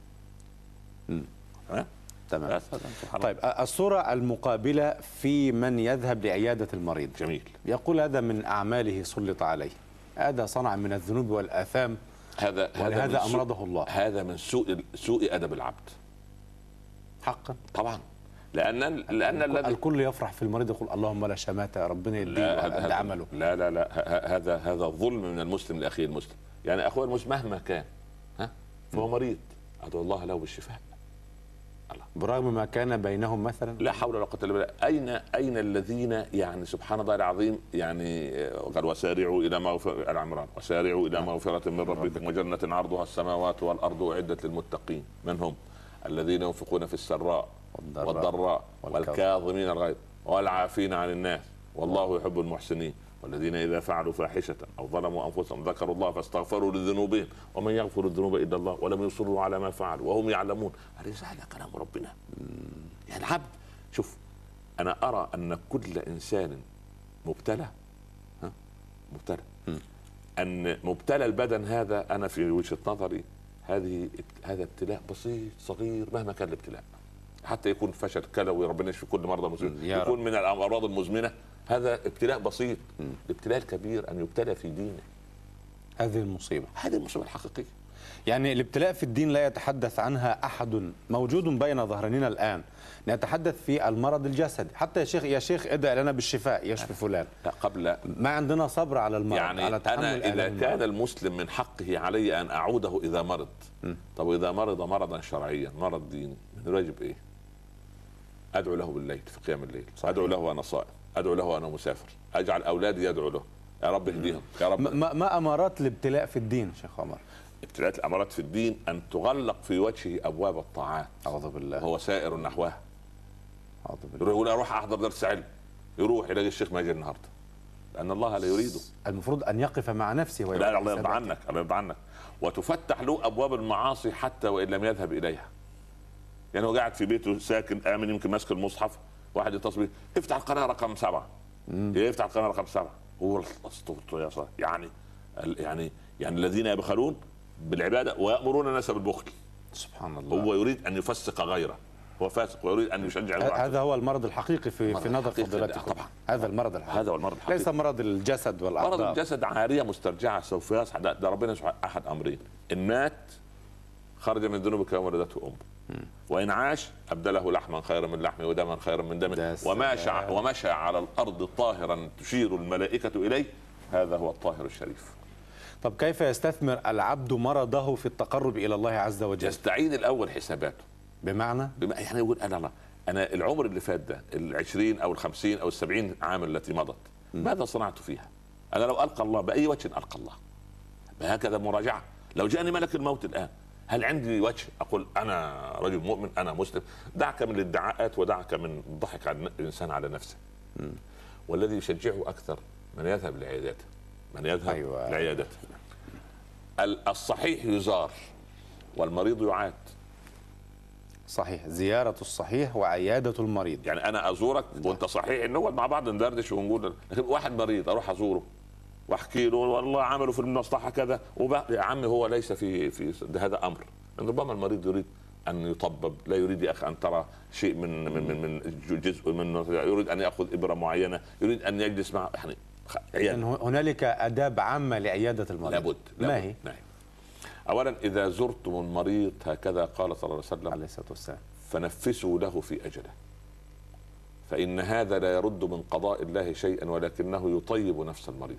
Speaker 2: امم تمام. طيب الصورة المقابلة في من يذهب لعيادة المريض.
Speaker 3: جميل.
Speaker 2: يقول هذا من أعماله سلط عليه، هذا صنع من الذنوب والآثام،
Speaker 3: هذا
Speaker 2: هذا أمرضه الله.
Speaker 3: هذا من سوء سوء أدب العبد
Speaker 2: حقا.
Speaker 3: طبعا لأن لأن
Speaker 2: الكل, الكل يفرح في المريض يقول اللهم لا شماتة ربنا يديه قد عمله.
Speaker 3: لا لا لا هذا هذا ظلم من المسلم لأخيه المسلم. يعني أخوه المسلم مهما كان ها فهو مريض أدعو الله له بالشفاء
Speaker 2: برغم ما كان بينهم مثلا.
Speaker 3: لا حول ولا قوة الا بالله. اين اين الذين يعني سبحان الله العظيم يعني قال وسارعوا الى مغفرة العمران وسارعوا الى مغفرة من ربكم وجنة عرضها السماوات والارض اعدت للمتقين. من هم؟ الذين ينفقون في السراء والضراء, والضراء والكاظمين الغيظ والعافين عن الناس والله يحب المحسنين والذين إذا فعلوا فاحشة أو ظلموا أنفسهم ذكروا الله فاستغفروا لذنوبهم ومن يغفر الذنوب إلا الله ولم يصروا على ما فعلوا وهم يعلمون. أليس هذا كلام ربنا؟ يعني العبد شوف أنا أرى أن كل إنسان مبتلى ها مبتلى أن مبتلى البدن هذا أنا في وجهة نظري هذه هذا ابتلاء بسيط صغير مهما كان الابتلاء، حتى يكون فشل كلوي ربنا يشفي كل مرضى المسلمين، يكون من الأمراض المزمنة، هذا ابتلاء بسيط. الابتلاء الكبير أن يبتلى في دينه.
Speaker 2: هذه المصيبة،
Speaker 3: هذه المصيبة الحقيقية.
Speaker 2: يعني الابتلاء في الدين لا يتحدث عنها أحد موجود بين ظهرانينا الآن. نتحدث في المرض الجسدي، حتى يا شيخ يا شيخ ادعي لنا بالشفاء يشفي فلان.
Speaker 3: لا قبل
Speaker 2: ما عندنا صبر على المرض،
Speaker 3: يعني
Speaker 2: على تحمل
Speaker 3: أنا إذا
Speaker 2: آلام
Speaker 3: كان
Speaker 2: المرض.
Speaker 3: المسلم من حقه علي أن أعوده إذا مرض، م. طب إذا مرض مرضا شرعيا مرض ديني، من الواجب إيه؟ أدعو له بالليل في قيام الليل، صحيح. أدعو له وأنا صائم، أدعو له وأنا مسافر، أجعل أولادي يدعو له، يا رب اهديهم يا رب.
Speaker 2: ما, ما أمارات الابتلاء في الدين شيخ عمر؟
Speaker 3: ابتلاءات الأمارات في الدين أن تغلق في وجهه أبواب الطاعات،
Speaker 2: أعوذ بالله،
Speaker 3: هو سائر نحوها.
Speaker 2: أعوذ بالله.
Speaker 3: يقول أروح أحضر درس علم، يروح يلاقي الشيخ ما جاء النهارده، لأن الله لا يريده.
Speaker 2: المفروض أن يقف مع نفسه ويقول
Speaker 3: لا الله يرضى عنك، الله يرضى عنك. وتفتح له أبواب المعاصي حتى وإن لم يذهب إليها. يعني هو قاعد في بيته ساكن آمن، يمكن ماسك المصحف، واحد يتصل بيه افتح القناة رقم سبعة، يفتح القناة رقم سبعة، هو يا صاحبي يعني يعني يعني الذين يبخلون بالعبادة ويأمرون الناس بالبخل.
Speaker 2: سبحان الله.
Speaker 3: هو يريد أن يفسق غيره، هو فاسق ويريد ان يشجع.
Speaker 2: هذا هو المرض الحقيقي في في نظر فضيلتكم.
Speaker 3: طبعا
Speaker 2: هذا المرض الحقيقي،
Speaker 3: هذا هو المرض الحقيقي،
Speaker 2: ليس مرض الجسد والاعضاء.
Speaker 3: مرض الجسد عاريه مسترجعه سوف يصح. ده, ده ربنا سبحانه احد امرين: ان مات خرج من ذنوبه كما ولدته امه، وان عاش ابدله لحما خيرا من لحمه ودما خيرا من دمه، ومشى ومشى على الارض طاهرا تشير الملائكه اليه، هذا هو الطاهر الشريف.
Speaker 2: طب كيف يستثمر العبد مرضه في التقرب الى الله عز وجل؟
Speaker 3: يستعيد الاول حساباته.
Speaker 2: بمعنى؟
Speaker 3: بما يعني يقول انا الله انا العمر اللي فات ده العشرين او الخمسين او السبعين عام التي مضت ماذا صنعت فيها؟ انا لو القى الله باي وجه القى الله؟ هكذا مراجعه. لو جاءني ملك الموت الان هل عندي وجه اقول انا رجل مؤمن انا مسلم؟ دعك من الادعاءات ودعك من الضحك على الانسان على نفسه. م. والذي يشجعه اكثر من يذهب لعيادته، من يذهب أيوة. لعيادته. الصحيح يزار والمريض يعاد.
Speaker 2: صحيح، زيارة الصحيح وعيادة المريض.
Speaker 3: يعني أنا أزورك وأنت صحيح، نقعد مع بعض ندردش ونقول، لكن واحد مريض أروح أزوره وأحكي له والله عملوا في المصلحة كذا وبقى يا عمي هو ليس في في هذا أمر. ربما المريض يريد أن يطبب، لا يريد يا أخي أن ترى شيء من من من, من جزء من، يريد أن يأخذ إبرة معينة، يريد أن يجلس مع يعني
Speaker 2: يعني هنالك آداب عامة لعيادة المريض.
Speaker 3: لابد.
Speaker 2: ما هي؟
Speaker 3: نعم. أولا إذا زرتم المريض هكذا قال صلى الله عليه وسلم
Speaker 2: عليه الصلاة والسلام
Speaker 3: فنفسوا له في أجله، فإن هذا لا يرد من قضاء الله شيئا ولكنه يطيب نفس المريض.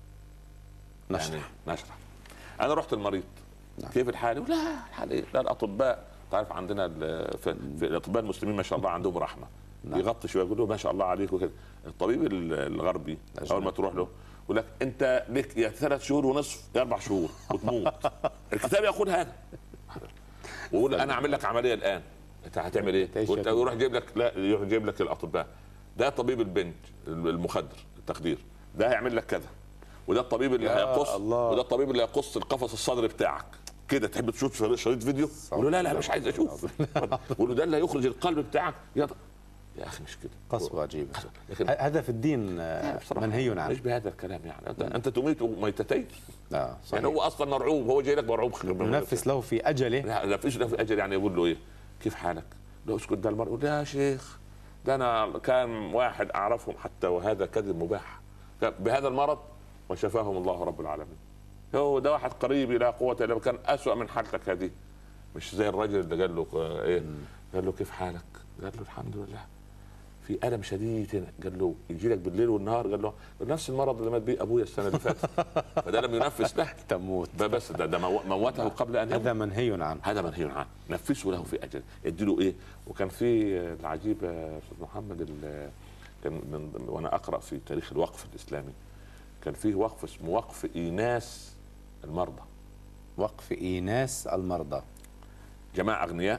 Speaker 2: نشرح
Speaker 3: يعني نشرح. أنا رحت المريض نعم. كيف الحال؟ لا الحال إيه؟ لا الأطباء تعرف عندنا في, في الأطباء المسلمين ما شاء الله عندهم رحمة نعم. يغطي شوية يقول له ما شاء الله عليك وكذا. الطبيب الغربي أول ما تروح له يقول لك أنت لك يا ثلاث شهور ونصف يا أربع شهور وتموت. الكتاب يقول هذا، ويقول انا اعمل لك عمليه الان، انت هتعمل ايه؟ يروح جايب لك، لا يروح جايب لك الاطباء، ده طبيب البنج المخدر التخدير، ده هيعمل لك كذا، وده الطبيب اللي هيقص، وده الطبيب اللي هيقص القفص الصدري بتاعك كده. تحب تشوف شريط فيديو؟ قول له لا لا مش عايز اشوف. قول له ده اللي هيخرج القلب بتاعك. يا يا اخي مش كده،
Speaker 2: قسوه عجيبه. هذا في الدين منهي عنه.
Speaker 3: مش بهذا الكلام يعني انت, انت تميت ميتتين.
Speaker 2: لا صحيح.
Speaker 3: يعني هو اصلا مرعوب، هو جاي لك مرعوب.
Speaker 2: ننفس له في اجله.
Speaker 3: لا ننفس له في اجله. يعني يقول له ايه؟ كيف حالك؟ لو اسكت ده المرء يقول يا شيخ ده انا كان واحد اعرفهم حتى وهذا كذب مباح بهذا المرض وشفاهم الله رب العالمين. هو ده واحد قريبي لا قوه الا بالله كان اسوأ من حالتك هذه. مش زي الرجل اللي قال له ايه؟ قال له كيف حالك؟ قال له الحمد لله في ألم شديد هنا. قال له يجي لك بالليل والنهار. قال له نفس المرض اللي مات به ابويا السنه اللي فاتت. فده لم ينفس له
Speaker 2: تموت
Speaker 3: ده بس ده, ده موته قبل ان يموت.
Speaker 2: هذا منهي عنه.
Speaker 3: هذا منهي عنه. نفسه له في اجل، ادي له ايه. وكان في العجيب يا استاذ محمد كان من وانا اقرا في تاريخ الوقف الاسلامي كان فيه وقف اسمه وقف ايناس المرضى.
Speaker 2: وقف ايناس المرضى.
Speaker 3: جماعه اغنياء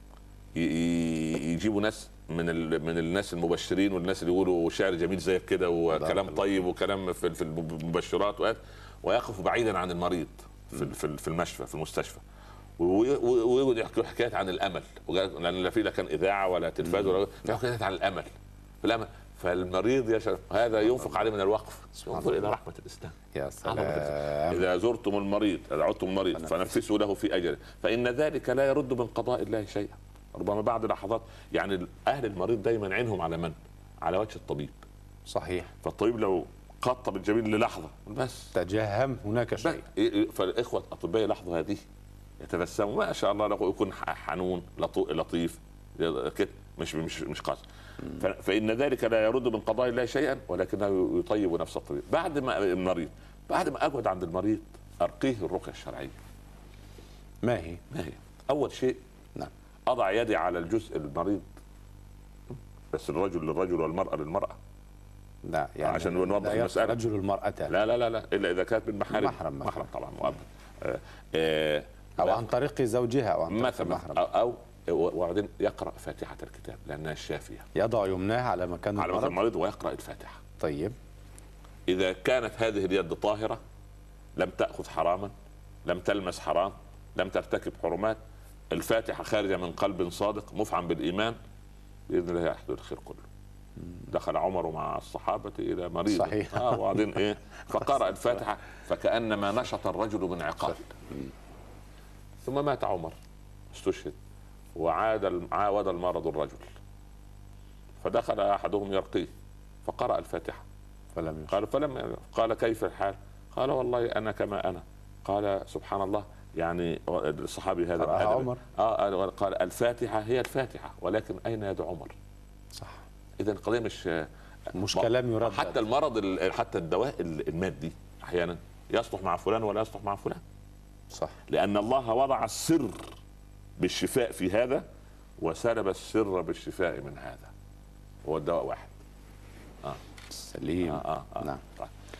Speaker 3: يجيبوا ناس من من الناس المبشرين والناس اللي يقولوا شعر جميل زي كده وكلام طيب وكلام في في المبشرات، ويقفوا بعيدا عن المريض في في المشفى في المستشفى، ويقعدوا يحكوا حكايات عن الامل، لان لا في لا كان اذاعه ولا تلفاز ولا حكايات عن الامل في الامل. فالمريض يشرف هذا ينفق عليه من الوقف. انظر الى رحمه الاسلام.
Speaker 2: يا سلام.
Speaker 3: اذا زرتم المريض اذا عدتم المريض فنفسوا له في اجله فان ذلك لا يرد من قضاء الله شيئا. ربما بعد لحظات يعني اهل المريض دايما عينهم على من؟ على وجه الطبيب.
Speaker 2: صحيح.
Speaker 3: فالطبيب لو خط بالجبين للحظه بس
Speaker 2: تجهم هناك شيء.
Speaker 3: فالاخوه الاطباء يلاحظوا هذه، يتبسموا ما شاء الله، يكون حنون لطيف كده، مش مش مش قاسي. فان ذلك لا يرد من قضاء الله شيئا ولكنه يطيب نفس الطبيب. بعد ما المريض بعد ما اقعد عند المريض ارقيه الرقيه الشرعيه.
Speaker 2: ما هي؟
Speaker 3: ما هي؟ اول شيء
Speaker 2: نعم
Speaker 3: اضع يدي على الجزء المريض، بس الرجل للرجل والمراه للمراه.
Speaker 2: لا يعني
Speaker 3: عشان نوضح المساله،
Speaker 2: الرجل المراه
Speaker 3: لا لا لا لا الا اذا كانت من محارم.
Speaker 2: محرم
Speaker 3: محرم طبعا مؤبد. آه آه
Speaker 2: او عن طريق زوجها او عن طريق
Speaker 3: مثلا
Speaker 2: المحرم.
Speaker 3: او, أو وبعدين يقرا فاتحه الكتاب لانها الشافيه.
Speaker 2: يضع يمناه على مكان
Speaker 3: على
Speaker 2: المرض
Speaker 3: مكان المريض ويقرا الفاتحه.
Speaker 2: طيب
Speaker 3: اذا كانت هذه اليد طاهره، لم تاخذ حراما، لم تلمس حرام، لم ترتكب حرمات، الفاتحه خارجه من قلب صادق مفعم بالايمان، باذن الله يحدث الخير كله. دخل عمر مع الصحابه الى مريض
Speaker 2: صحيح.
Speaker 3: اه وبعدين ايه فقرأ الفاتحه فكأنما نشط الرجل من عقال. ثم مات عمر، استشهد، وعاد عاود المرض الرجل، فدخل احدهم يرقيه فقرأ الفاتحه
Speaker 2: فلم يشرب.
Speaker 3: قال فلم قال كيف الحال؟ قال والله انا كما انا. قال سبحان الله، يعني الصحابي هذا
Speaker 2: عمر
Speaker 3: اه قال الفاتحه هي الفاتحه ولكن اين يد عمر؟
Speaker 2: صح.
Speaker 3: اذا القضيه مش
Speaker 2: مش كلام يرد.
Speaker 3: حتى المرض حتى الدواء المادي احيانا يصلح مع فلان ولا يصلح مع فلان.
Speaker 2: صح.
Speaker 3: لان الله وضع السر بالشفاء في هذا وسلب السر بالشفاء من هذا، هو الدواء واحد. اه
Speaker 2: سليم.
Speaker 3: آه آه آه.
Speaker 2: نعم.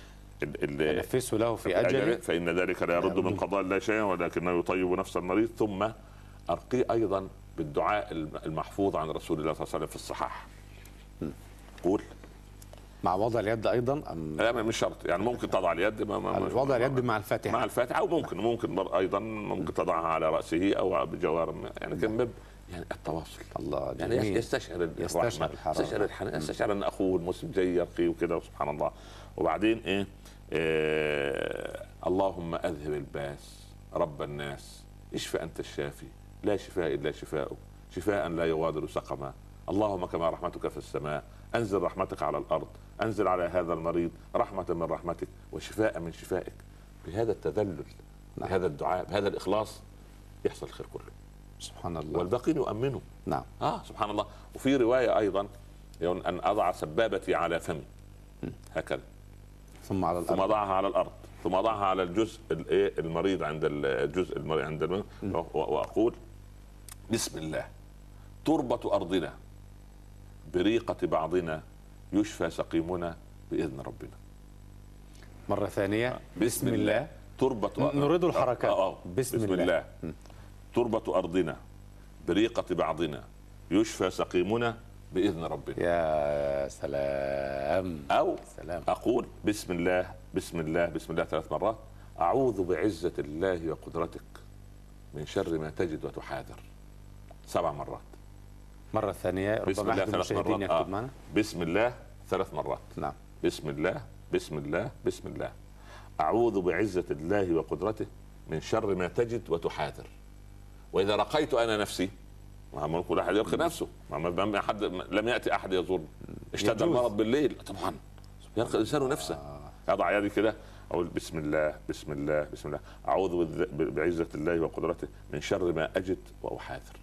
Speaker 3: نفسه
Speaker 2: له في اجله
Speaker 3: فان ذلك لا يرد من قضاء الله شيئا ولكنه يطيب نفس المريض. ثم ارقيه ايضا بالدعاء المحفوظ عن رسول الله صلى الله عليه وسلم في الصحاح. قول
Speaker 2: مع وضع اليد ايضا ام
Speaker 3: لا مش شرط، يعني ممكن تضع اليد ما ما
Speaker 2: وضع اليد مع الفاتحه
Speaker 3: مع الفاتحه، او ممكن ممكن ايضا ممكن تضعها على راسه او بجوار، يعني كم يعني التواصل.
Speaker 2: الله
Speaker 3: يعني يستشعر
Speaker 2: يستشعر
Speaker 3: الرحمه، يستشعر الحنان، يستشعر ان اخوه المسلم جاي يرقيه وكده، وسبحان الله. وبعدين ايه, إيه اللهم اذهب الباس رب الناس اشفى انت الشافي لا شفاء الا شفاؤك شفاء لا يغادر سقما. اللهم كما رحمتك في السماء انزل رحمتك على الارض، انزل على هذا المريض رحمه من رحمتك وشفاء من شفائك. بهذا التذلل، بهذا الدعاء، بهذا الاخلاص يحصل الخير كله.
Speaker 2: سبحان الله.
Speaker 3: والباقين يؤمنوا.
Speaker 2: نعم.
Speaker 3: اه سبحان الله. وفي روايه ايضا ان اضع سبابتي على فمي هكذا
Speaker 2: ثم على الارض
Speaker 3: ثم اضعها على الارض ثم اضعها على الجزء الايه المريض عند الجزء المريض عند المريض واقول بسم الله تربة ارضنا بريقة بعضنا يشفى سقيمنا باذن ربنا.
Speaker 2: مرة ثانية.
Speaker 3: آه. بسم الله تربة
Speaker 2: نريد الحركات.
Speaker 3: آه. آه.
Speaker 2: بسم,
Speaker 3: بسم الله, الله. تربة ارضنا بريقة بعضنا يشفى سقيمنا باذن ربنا.
Speaker 2: يا سلام.
Speaker 3: او
Speaker 2: سلام.
Speaker 3: اقول بسم الله بسم الله بسم الله ثلاث مرات اعوذ بعزة الله وقدرتك من شر ما تجد وتحاذر سبع مرات.
Speaker 2: مرة ثانية.
Speaker 3: بسم الله ثلاث مرات.
Speaker 2: آه. معنا.
Speaker 3: بسم الله ثلاث مرات.
Speaker 2: نعم.
Speaker 3: بسم الله بسم الله بسم الله اعوذ بعزة الله وقدرته من شر ما تجد وتحاذر. واذا رقيت انا نفسي، ما كل احد يرقي نفسه، ما حد لم ياتي احد يزور اشتد المرض بالليل طبعا يرقي الانسان نفسه. آه. اضع يدي كده اقول بسم الله بسم الله بسم الله اعوذ بعزة الله وقدرته من شر ما اجد واحاذر.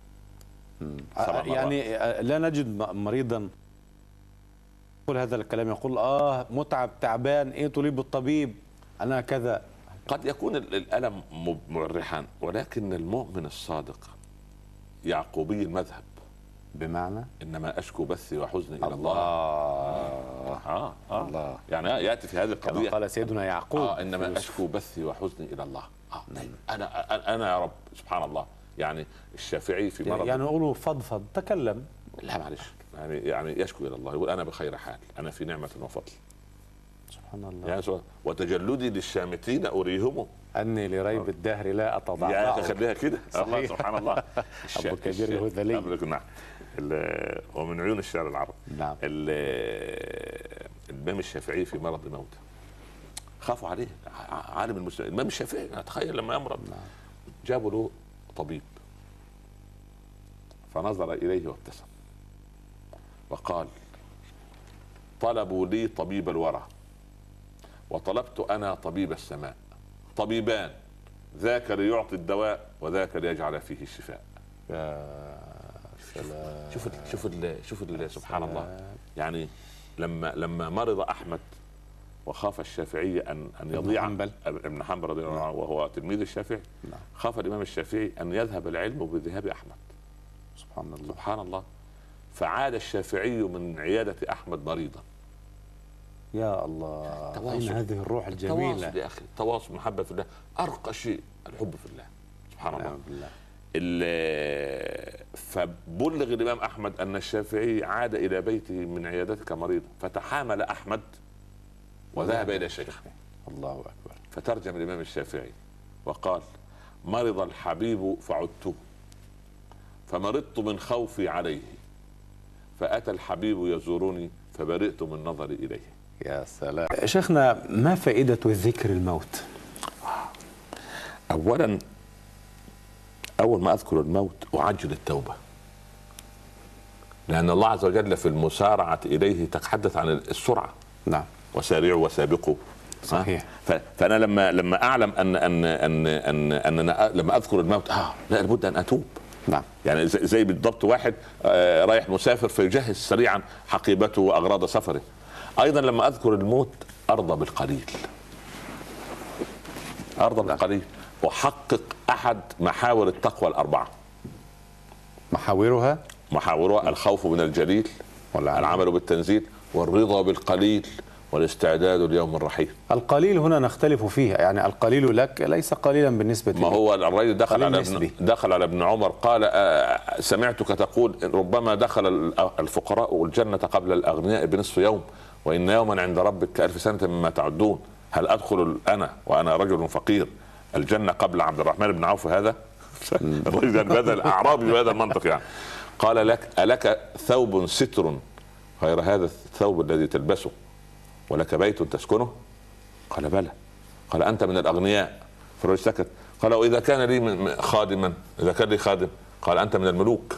Speaker 2: يعني لا نجد مريضا يقول هذا الكلام، يقول اه متعب تعبان ايه تريد بالطبيب انا كذا.
Speaker 3: قد يكون الالم مرحا، ولكن المؤمن الصادق يعقوبي المذهب
Speaker 2: بمعنى
Speaker 3: انما اشكو بثي وحزني الى الله.
Speaker 2: الله
Speaker 3: آه. آه.
Speaker 2: الله.
Speaker 3: يعني ياتي في هذه القضيه
Speaker 2: قال سيدنا يعقوب
Speaker 3: آه انما اشكو بثي وحزني الى الله. آه. انا انا يا رب سبحان الله. يعني الشافعي في مرض
Speaker 2: يعني يقولوا فضفض تكلم.
Speaker 3: لا معلش يعني يعني يشكو الى الله، يقول انا بخير حال، انا في نعمه وفضل.
Speaker 2: سبحان الله.
Speaker 3: يا سؤال. وتجلدي للشامتين اريهم
Speaker 2: اني لريب الدهر لا اتضعضع.
Speaker 3: يا خليها كده. الله سبحان الله.
Speaker 2: ابو كبير الهذلي.
Speaker 3: نعم. ومن عيون الشعر العربي.
Speaker 2: نعم.
Speaker 3: الامام الشافعي في مرض موته خافوا عليه، عالم المسلمين الامام الشافعي، تخيل لما يمرض. نعم. جابوا له طبيب فنظر اليه وابتسم وقال طلبوا لي طبيب الورع وطلبت انا طبيب السماء، طبيبان، ذاك ليعطي الدواء وذاك ليجعل فيه الشفاء.
Speaker 2: يا سلام.
Speaker 3: شوف ال شوف ال شوف ال سبحان الله. يعني لما لما مرض احمد وخاف الشافعي ان ان يضيع
Speaker 2: حنبل.
Speaker 3: ابن حنبل رضي الله عنه وهو تلميذ الشافعي، خاف الامام الشافعي ان يذهب العلم بذهاب احمد.
Speaker 2: سبحان الله
Speaker 3: سبحان الله. فعاد الشافعي من عياده احمد مريضا.
Speaker 2: يا الله، أين هذه الروح الجميله؟
Speaker 3: التواصل يا اخي، التواصل، محبه في الله، ارقى شيء الحب في الله. سبحان الله.
Speaker 2: بالله.
Speaker 3: فبلغ الامام احمد ان الشافعي عاد الى بيته من عيادتك مريضا، فتحامل احمد وذهب الى شيخه.
Speaker 2: الله اكبر.
Speaker 3: فترجم الامام الشافعي وقال: مرض الحبيب فعدته، فمرضت من خوفي عليه، فاتى الحبيب يزورني فبرئت من نظري اليه.
Speaker 2: يا سلام. شيخنا، ما فائده ذكر الموت؟
Speaker 3: اولا، اول ما اذكر الموت اعجل التوبه، لان الله عز وجل في المسارعه اليه تتحدث عن السرعه.
Speaker 2: نعم.
Speaker 3: وسارعوا وسابقوا.
Speaker 2: صحيح.
Speaker 3: فانا لما لما اعلم ان ان ان ان, أن أنا لما اذكر الموت اه لا لابد ان اتوب.
Speaker 2: نعم.
Speaker 3: يعني زي بالضبط واحد آه رايح مسافر فيجهز سريعا حقيبته واغراض سفره. ايضا لما اذكر الموت ارضى بالقليل، ارضى بالقليل، احقق احد محاور التقوى الاربعه.
Speaker 2: محاورها
Speaker 3: محاورها الخوف من الجليل، والعمل بالتنزيل، والرضا بالقليل، والاستعداد ليوم الرحيل.
Speaker 2: القليل هنا نختلف فيه، يعني القليل لك ليس قليلا بالنسبة لي.
Speaker 3: ما هو الرجل دخل على ابن دخل على ابن عمر قال: آه سمعتك تقول ربما دخل الفقراء الجنة قبل الأغنياء بنصف يوم، وإن يوما عند ربك كألف سنة مما تعدون، هل أدخل أنا وأنا رجل فقير الجنة قبل عبد الرحمن بن عوف هذا؟ الرجل بهذا الأعرابي بهذا المنطق يعني. قال: لك ألك ثوب ستر غير هذا الثوب الذي تلبسه ولك بيت تسكنه؟ قال: بلى. قال: أنت من الأغنياء. فالرجل سكت. قال: وإذا كان لي خادما، إذا كان لي خادم؟ قال: أنت من الملوك.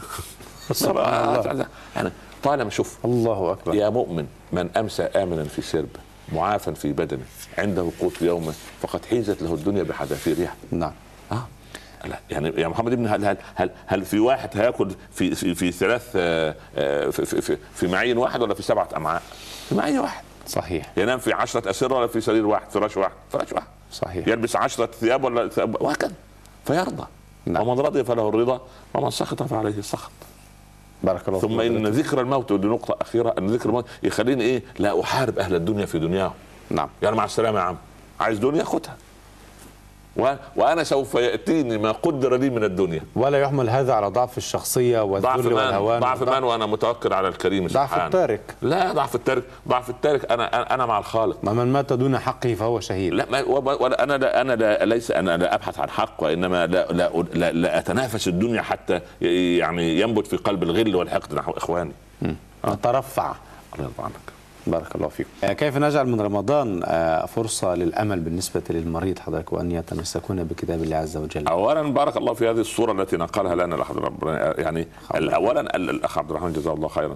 Speaker 3: يعني طالما شوف
Speaker 2: الله أكبر.
Speaker 3: يا مؤمن، من أمسى آمنا في سرب معافا في بدنه عنده قوت يومه فقد حيزت له الدنيا بحذافيرها.
Speaker 2: نعم.
Speaker 3: آه. يعني يا محمد ابن هل هل هل, هل في واحد هياكل في في, في ثلاث في, في, في, في معين واحد ولا في سبعة أمعاء؟ في معين واحد.
Speaker 2: صحيح.
Speaker 3: ينام في عشرة أسرة ولا في سرير واحد، فراش واحد، فراش واحد.
Speaker 2: صحيح.
Speaker 3: يلبس عشرة ثياب ولا ثياب، وهكذا. فيرضى. نعم. ومن رضي فله الرضا ومن سخط فعليه السخط.
Speaker 2: بارك الله.
Speaker 3: ثم إن ذكر الموت، ودي نقطة أخيرة، أن ذكر الموت يخليني إيه؟ لا أحارب أهل الدنيا في دنياهم.
Speaker 2: نعم.
Speaker 3: يعني مع السلامة يا عم، عايز دنيا خدها، وأنا سوف يأتيني ما قدر لي من الدنيا.
Speaker 2: ولا يحمل هذا على ضعف الشخصية والذل والهوان.
Speaker 3: ضعف من وأنا متوكل على الكريم
Speaker 2: سبحانه. ضعف التارك.
Speaker 3: لا ضعف التارك، ضعف التارك أنا أنا مع الخالق.
Speaker 2: من مات دون حقه فهو شهيد.
Speaker 3: لا ولا أنا لا أنا لا ليس أنا لا أبحث عن حق، وإنما لا لا لا, لا أتنافس الدنيا حتى يعني ينبت في قلب الغل والحقد نحو إخواني.
Speaker 2: نترفع.
Speaker 3: الله يرضى عنك.
Speaker 2: بارك الله فيكم. كيف نجعل من رمضان فرصة للأمل بالنسبة للمريض حضرتك، وأن يتمسكون بكتاب الله عز وجل؟
Speaker 3: أولا بارك الله في هذه الصورة التي نقلها لنا الأخ يعني أولا الأخ عبد الرحمن جزاه الله خيرا.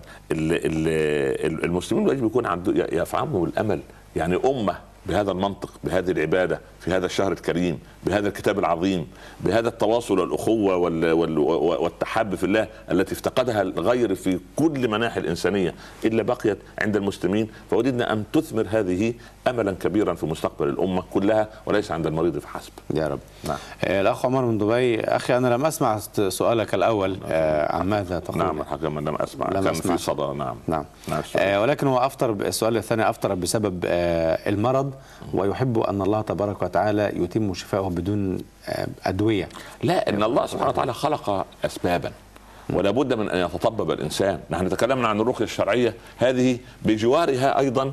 Speaker 3: المسلمين يجب يكون عنده يفهموا الأمل، يعني أمة بهذا المنطق، بهذه العبادة، في هذا الشهر الكريم، بهذا الكتاب العظيم، بهذا التواصل والأخوة والتحاب في الله التي افتقدها الغير في كل مناحي الإنسانية إلا بقيت عند المسلمين. فوددنا أن تثمر هذه أملا كبيرا في مستقبل الأمة كلها وليس عند المريض فحسب.
Speaker 2: يا رب.
Speaker 3: نعم.
Speaker 2: الأخ عمر من دبي. أخي أنا لم أسمع سؤالك الأول عن ماذا تقول.
Speaker 3: نعم الحقيقة لم أسمع، لم كان أسمع. في صدر. نعم
Speaker 2: نعم, نعم. آه ولكن هو أفطر. السؤال الثاني أفطر بسبب آه المرض، ويحب أن الله تبارك وتعالى يتم شفاءه بدون أدوية.
Speaker 3: لا، إن الله سبحانه وتعالى خلق أسبابا ولا بد من أن يتطبب الإنسان. نحن تكلمنا عن الرقية الشرعية، هذه بجوارها أيضا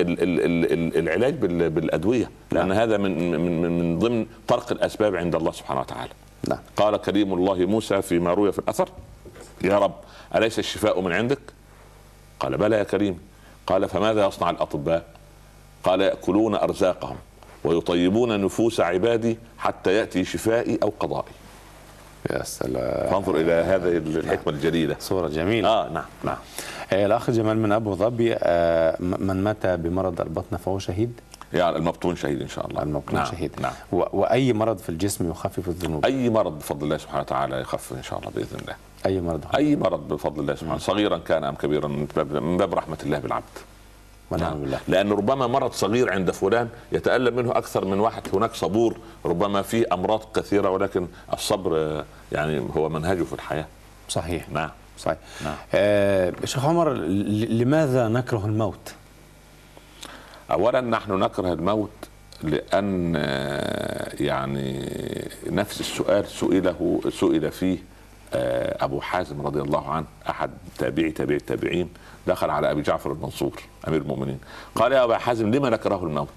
Speaker 3: العلاج بالأدوية، لأن هذا من من من ضمن طرق الأسباب عند الله سبحانه وتعالى.
Speaker 2: لا.
Speaker 3: قال كريم الله موسى فيما روي في الأثر: يا رب أليس الشفاء من عندك؟ قال: بلى يا كريم. قال: فماذا يصنع الأطباء؟ قال: يأكلون أرزاقهم ويطيبون نفوس عبادي حتى يأتي شفائي أو قضائي.
Speaker 2: يا سلام.
Speaker 3: فانظر إلى هذه الحكمة الجليلة.
Speaker 2: صورة جميلة.
Speaker 3: آه نعم نعم.
Speaker 2: الأخ جمال من أبو ظبي. آه من مات بمرض البطن فهو شهيد؟
Speaker 3: يعني المبطون شهيد ان شاء الله.
Speaker 2: المبطون
Speaker 3: نعم.
Speaker 2: شهيد.
Speaker 3: نعم.
Speaker 2: و... واي مرض في الجسم يخفف الذنوب؟
Speaker 3: اي مرض بفضل الله سبحانه وتعالى يخفف ان شاء الله باذن الله.
Speaker 2: اي مرض
Speaker 3: اي مرض بفضل الله سبحانه، صغيرا كان ام كبيرا، من باب, من باب رحمه الله بالعبد.
Speaker 2: ونعم بالله.
Speaker 3: لأن ربما مرض صغير عند فلان يتألم منه أكثر من واحد هناك صبور، ربما في أمراض كثيرة ولكن الصبر يعني هو منهجه في الحياة.
Speaker 2: صحيح.
Speaker 3: نعم
Speaker 2: صحيح.
Speaker 3: نعم.
Speaker 2: آه شيخ عمر، لماذا نكره الموت؟
Speaker 3: أولا نحن نكره الموت لأن يعني نفس السؤال سئله سئل فيه أبو حازم رضي الله عنه، أحد تابعي تابعي التابعين، دخل على أبي جعفر المنصور أمير المؤمنين قال يا أبا حازم لما نكره الموت؟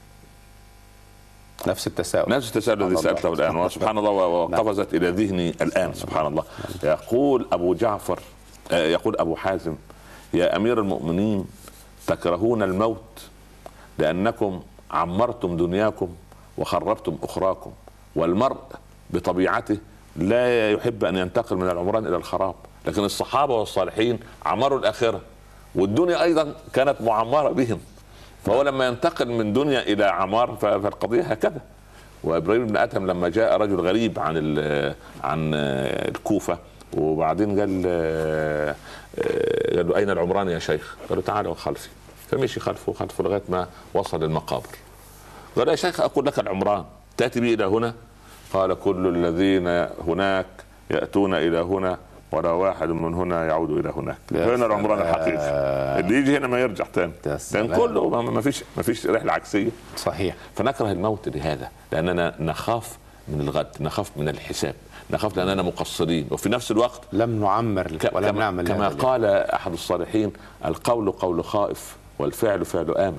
Speaker 2: نفس التساؤل
Speaker 3: نفس التساؤل الذي سألته الآن، وسبحان الله وقفزت إلى ذهني الآن. سبحان الله. يقول أبو جعفر يقول أبو حازم يا أمير المؤمنين تكرهون الموت لأنكم عمرتم دنياكم وخربتم أخراكم، والمرء بطبيعته لا يحب أن ينتقل من العمران إلى الخراب، لكن الصحابة والصالحين عمروا الآخرة والدنيا أيضا كانت معمرة بهم، فهو لما ينتقل من دنيا إلى عمار فالقضية هكذا. وإبراهيم بن أدهم لما جاء رجل غريب عن عن الكوفة وبعدين قال قال له أين العمران يا شيخ؟ قال له تعالوا خلفي، فمشي خلفه خلفه لغاية ما وصل للمقابر. قال يا شيخ أقول لك العمران تأتي بي إلى هنا؟ قال كل الذين هناك يأتون إلى هنا ولا واحد من هنا يعود إلى هناك. فين العمران الحقيقي؟ اللي يجي هنا ما يرجع تاني، لأن كله ما فيش ما فيش رحلة عكسية.
Speaker 2: صحيح.
Speaker 3: فنكره الموت لهذا، لأننا نخاف من الغد، نخاف من الحساب، نخاف لأننا مقصرين، وفي نفس الوقت
Speaker 2: لم نعمر ولم نعمل.
Speaker 3: كما قال أحد الصالحين القول قول خائف والفعل فعل آمن.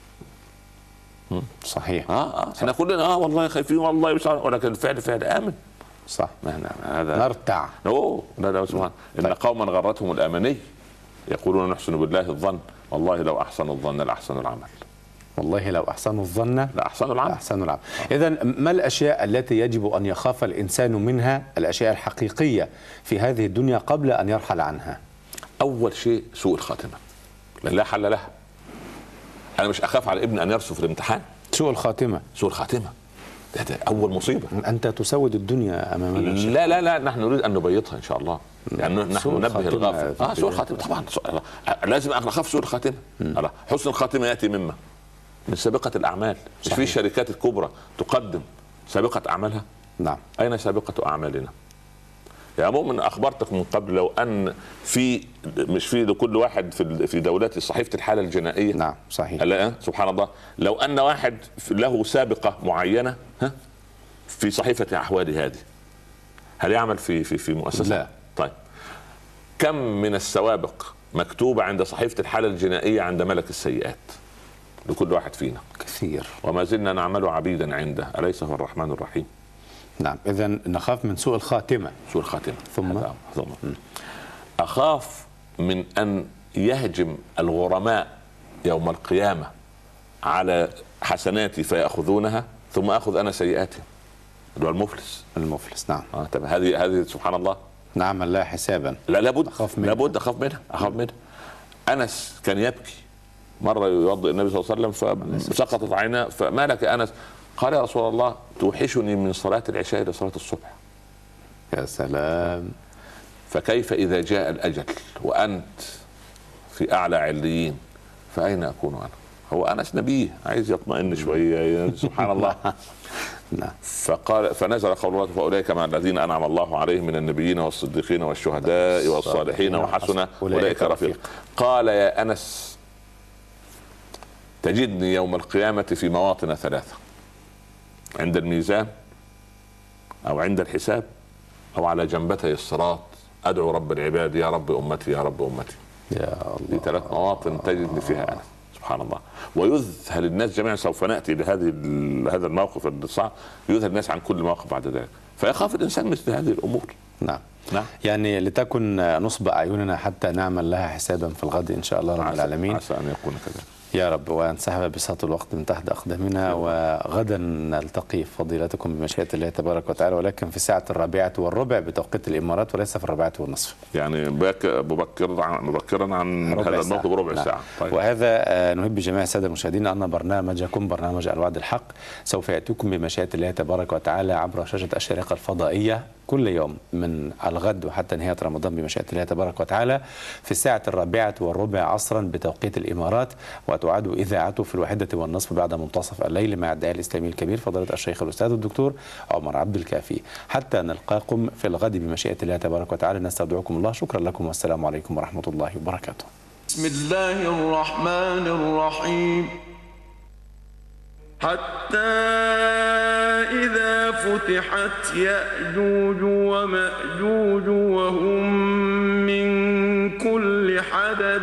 Speaker 2: صحيح.
Speaker 3: اه احنا كلنا اه والله خايفين والله مش عارف، ولكن الفعل فعل آمن.
Speaker 2: صح.
Speaker 3: هذا
Speaker 2: نرتع.
Speaker 3: اوه لا لا سبحان. ان قوما غرتهم الاماني يقولون نحسن بالله الظن والله لو احسنوا الظن لاحسنوا العمل.
Speaker 2: والله لو احسنوا الظن
Speaker 3: لاحسنوا العمل.
Speaker 2: احسنوا العمل. اذا ما الاشياء التي يجب ان يخاف الانسان منها، الاشياء الحقيقيه في هذه الدنيا قبل ان يرحل عنها؟
Speaker 3: اول شيء سوء الخاتمه، لان لا حل لها. انا مش اخاف على ابني ان يرسو في الامتحان.
Speaker 2: سوء الخاتمه.
Speaker 3: سوء الخاتمه ده, ده اول مصيبه.
Speaker 2: انت تسود الدنيا امامنا.
Speaker 3: لا لا لا نحن نريد ان نبيضها ان شاء الله، يعني نحن ننبه الغافل. اه سوء الخاتمه طبعا لازم اخاف سوء الخاتمه. حسن الخاتمه ياتي مما من سابقه الاعمال. مش في الشركات الكبرى تقدم سابقه اعمالها؟
Speaker 2: نعم.
Speaker 3: اين سابقه اعمالنا يا مؤمن؟ اخبرتك من قبل لو ان في مش في لكل واحد في في دولات صحيفه الحاله الجنائيه.
Speaker 2: نعم صحيح.
Speaker 3: لا سبحان الله، لو ان واحد له سابقه معينه ها في صحيفه احوال هذه، هل يعمل في في في مؤسسه؟
Speaker 2: لا.
Speaker 3: طيب كم من السوابق مكتوبه عند صحيفه الحاله الجنائيه عند ملك السيئات لكل واحد فينا؟
Speaker 2: كثير.
Speaker 3: وما زلنا نعمل عبيدا عنده، اليس هو الرحمن الرحيم؟
Speaker 2: نعم. إذا نخاف من سوء الخاتمة.
Speaker 3: سوء الخاتمة.
Speaker 2: ثم
Speaker 3: ثم أخاف من أن يهجم الغرماء يوم القيامة على حسناتي فيأخذونها ثم أخذ أنا سيئاتي، اللي هو المفلس.
Speaker 2: المفلس نعم.
Speaker 3: آه طب هذه هذه سبحان الله
Speaker 2: نعمل لها حسابا.
Speaker 3: لا لابد
Speaker 2: أخاف منها.
Speaker 3: لابد أخاف منها أخاف منها. أنس كان يبكي مرة يوضئ النبي صلى الله عليه وسلم فسقطت عيناه، فما لك أنس؟ قال يا رسول الله توحشني من صلاة العشاء إلى صلاة الصبح.
Speaker 2: يا سلام.
Speaker 3: فكيف إذا جاء الأجل وأنت في أعلى عليين فأين أكون أنا؟ هو أنس نبيه عايز يطمئن شوية سبحان الله.
Speaker 2: نعم.
Speaker 3: فقال فنزل قول الله فأولئك مع الذين أنعم الله عليهم من النبيين والصديقين والشهداء والصالحين وحسن أولئك رفيق. قال يا أنس تجدني يوم القيامة في مواطن ثلاثة، عند الميزان أو عند الحساب أو على جنبتي الصراط، أدعو رب العباد يا رب أمتي يا رب أمتي.
Speaker 2: يا الله.
Speaker 3: دي ثلاث مواطن تجدني فيها أنا سبحان الله. ويذهل الناس جميعا، سوف نأتي لهذه هذا الموقف الصعب، يذهل الناس عن كل موقف بعد ذلك، فيخاف الإنسان مثل هذه الأمور.
Speaker 2: نعم.
Speaker 3: نعم.
Speaker 2: يعني لتكن نصب أعيننا حتى نعمل لها حسابا في الغد إن شاء الله رب العالمين.
Speaker 3: عسى أن يكون كذلك.
Speaker 2: يا رب، وانسحب بساط الوقت من تحت أقدامنا. وغدا نلتقي فضيلتكم بمشيئة الله تبارك وتعالى، ولكن في الساعة الرابعة والربع بتوقيت الإمارات، وليس في الرابعة والنصف، يعني
Speaker 3: مبكرا مبكرا عن هذا الموقف بربع
Speaker 2: نعم.
Speaker 3: ساعة. طيب.
Speaker 2: وهذا نهب بجميع السادة المشاهدين أن برنامجكم برنامج الوعد الحق سوف يأتيكم بمشيئة الله تبارك وتعالى عبر شاشة الشارقة الفضائية كل يوم من الغد وحتى نهاية رمضان بمشيئة الله تبارك وتعالى في الساعة الرابعة والربع عصرا بتوقيت الإمارات، وتعاد إذاعته في الواحدة والنصف بعد منتصف الليل مع الداعية الإسلامي الكبير فضيلة الشيخ الأستاذ الدكتور عمر عبد الكافي. حتى نلقاكم في الغد بمشيئة الله تبارك وتعالى نستودعكم الله. شكرا لكم والسلام عليكم ورحمة الله وبركاته.
Speaker 1: بسم الله الرحمن الرحيم. حتى إذا فتحت يأجوج ومأجوج وهم من كل حدب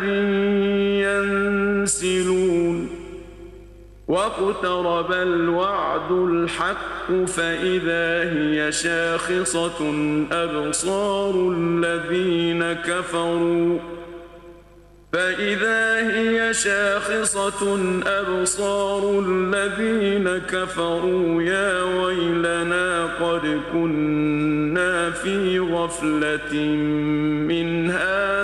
Speaker 1: ينسلون واقترب الوعد الحق فإذا هي شاخصة أبصار الذين كفروا فإذا هي شاخصة أبصار الذين كفروا يا ويلنا قد كنا في غفلة من هذا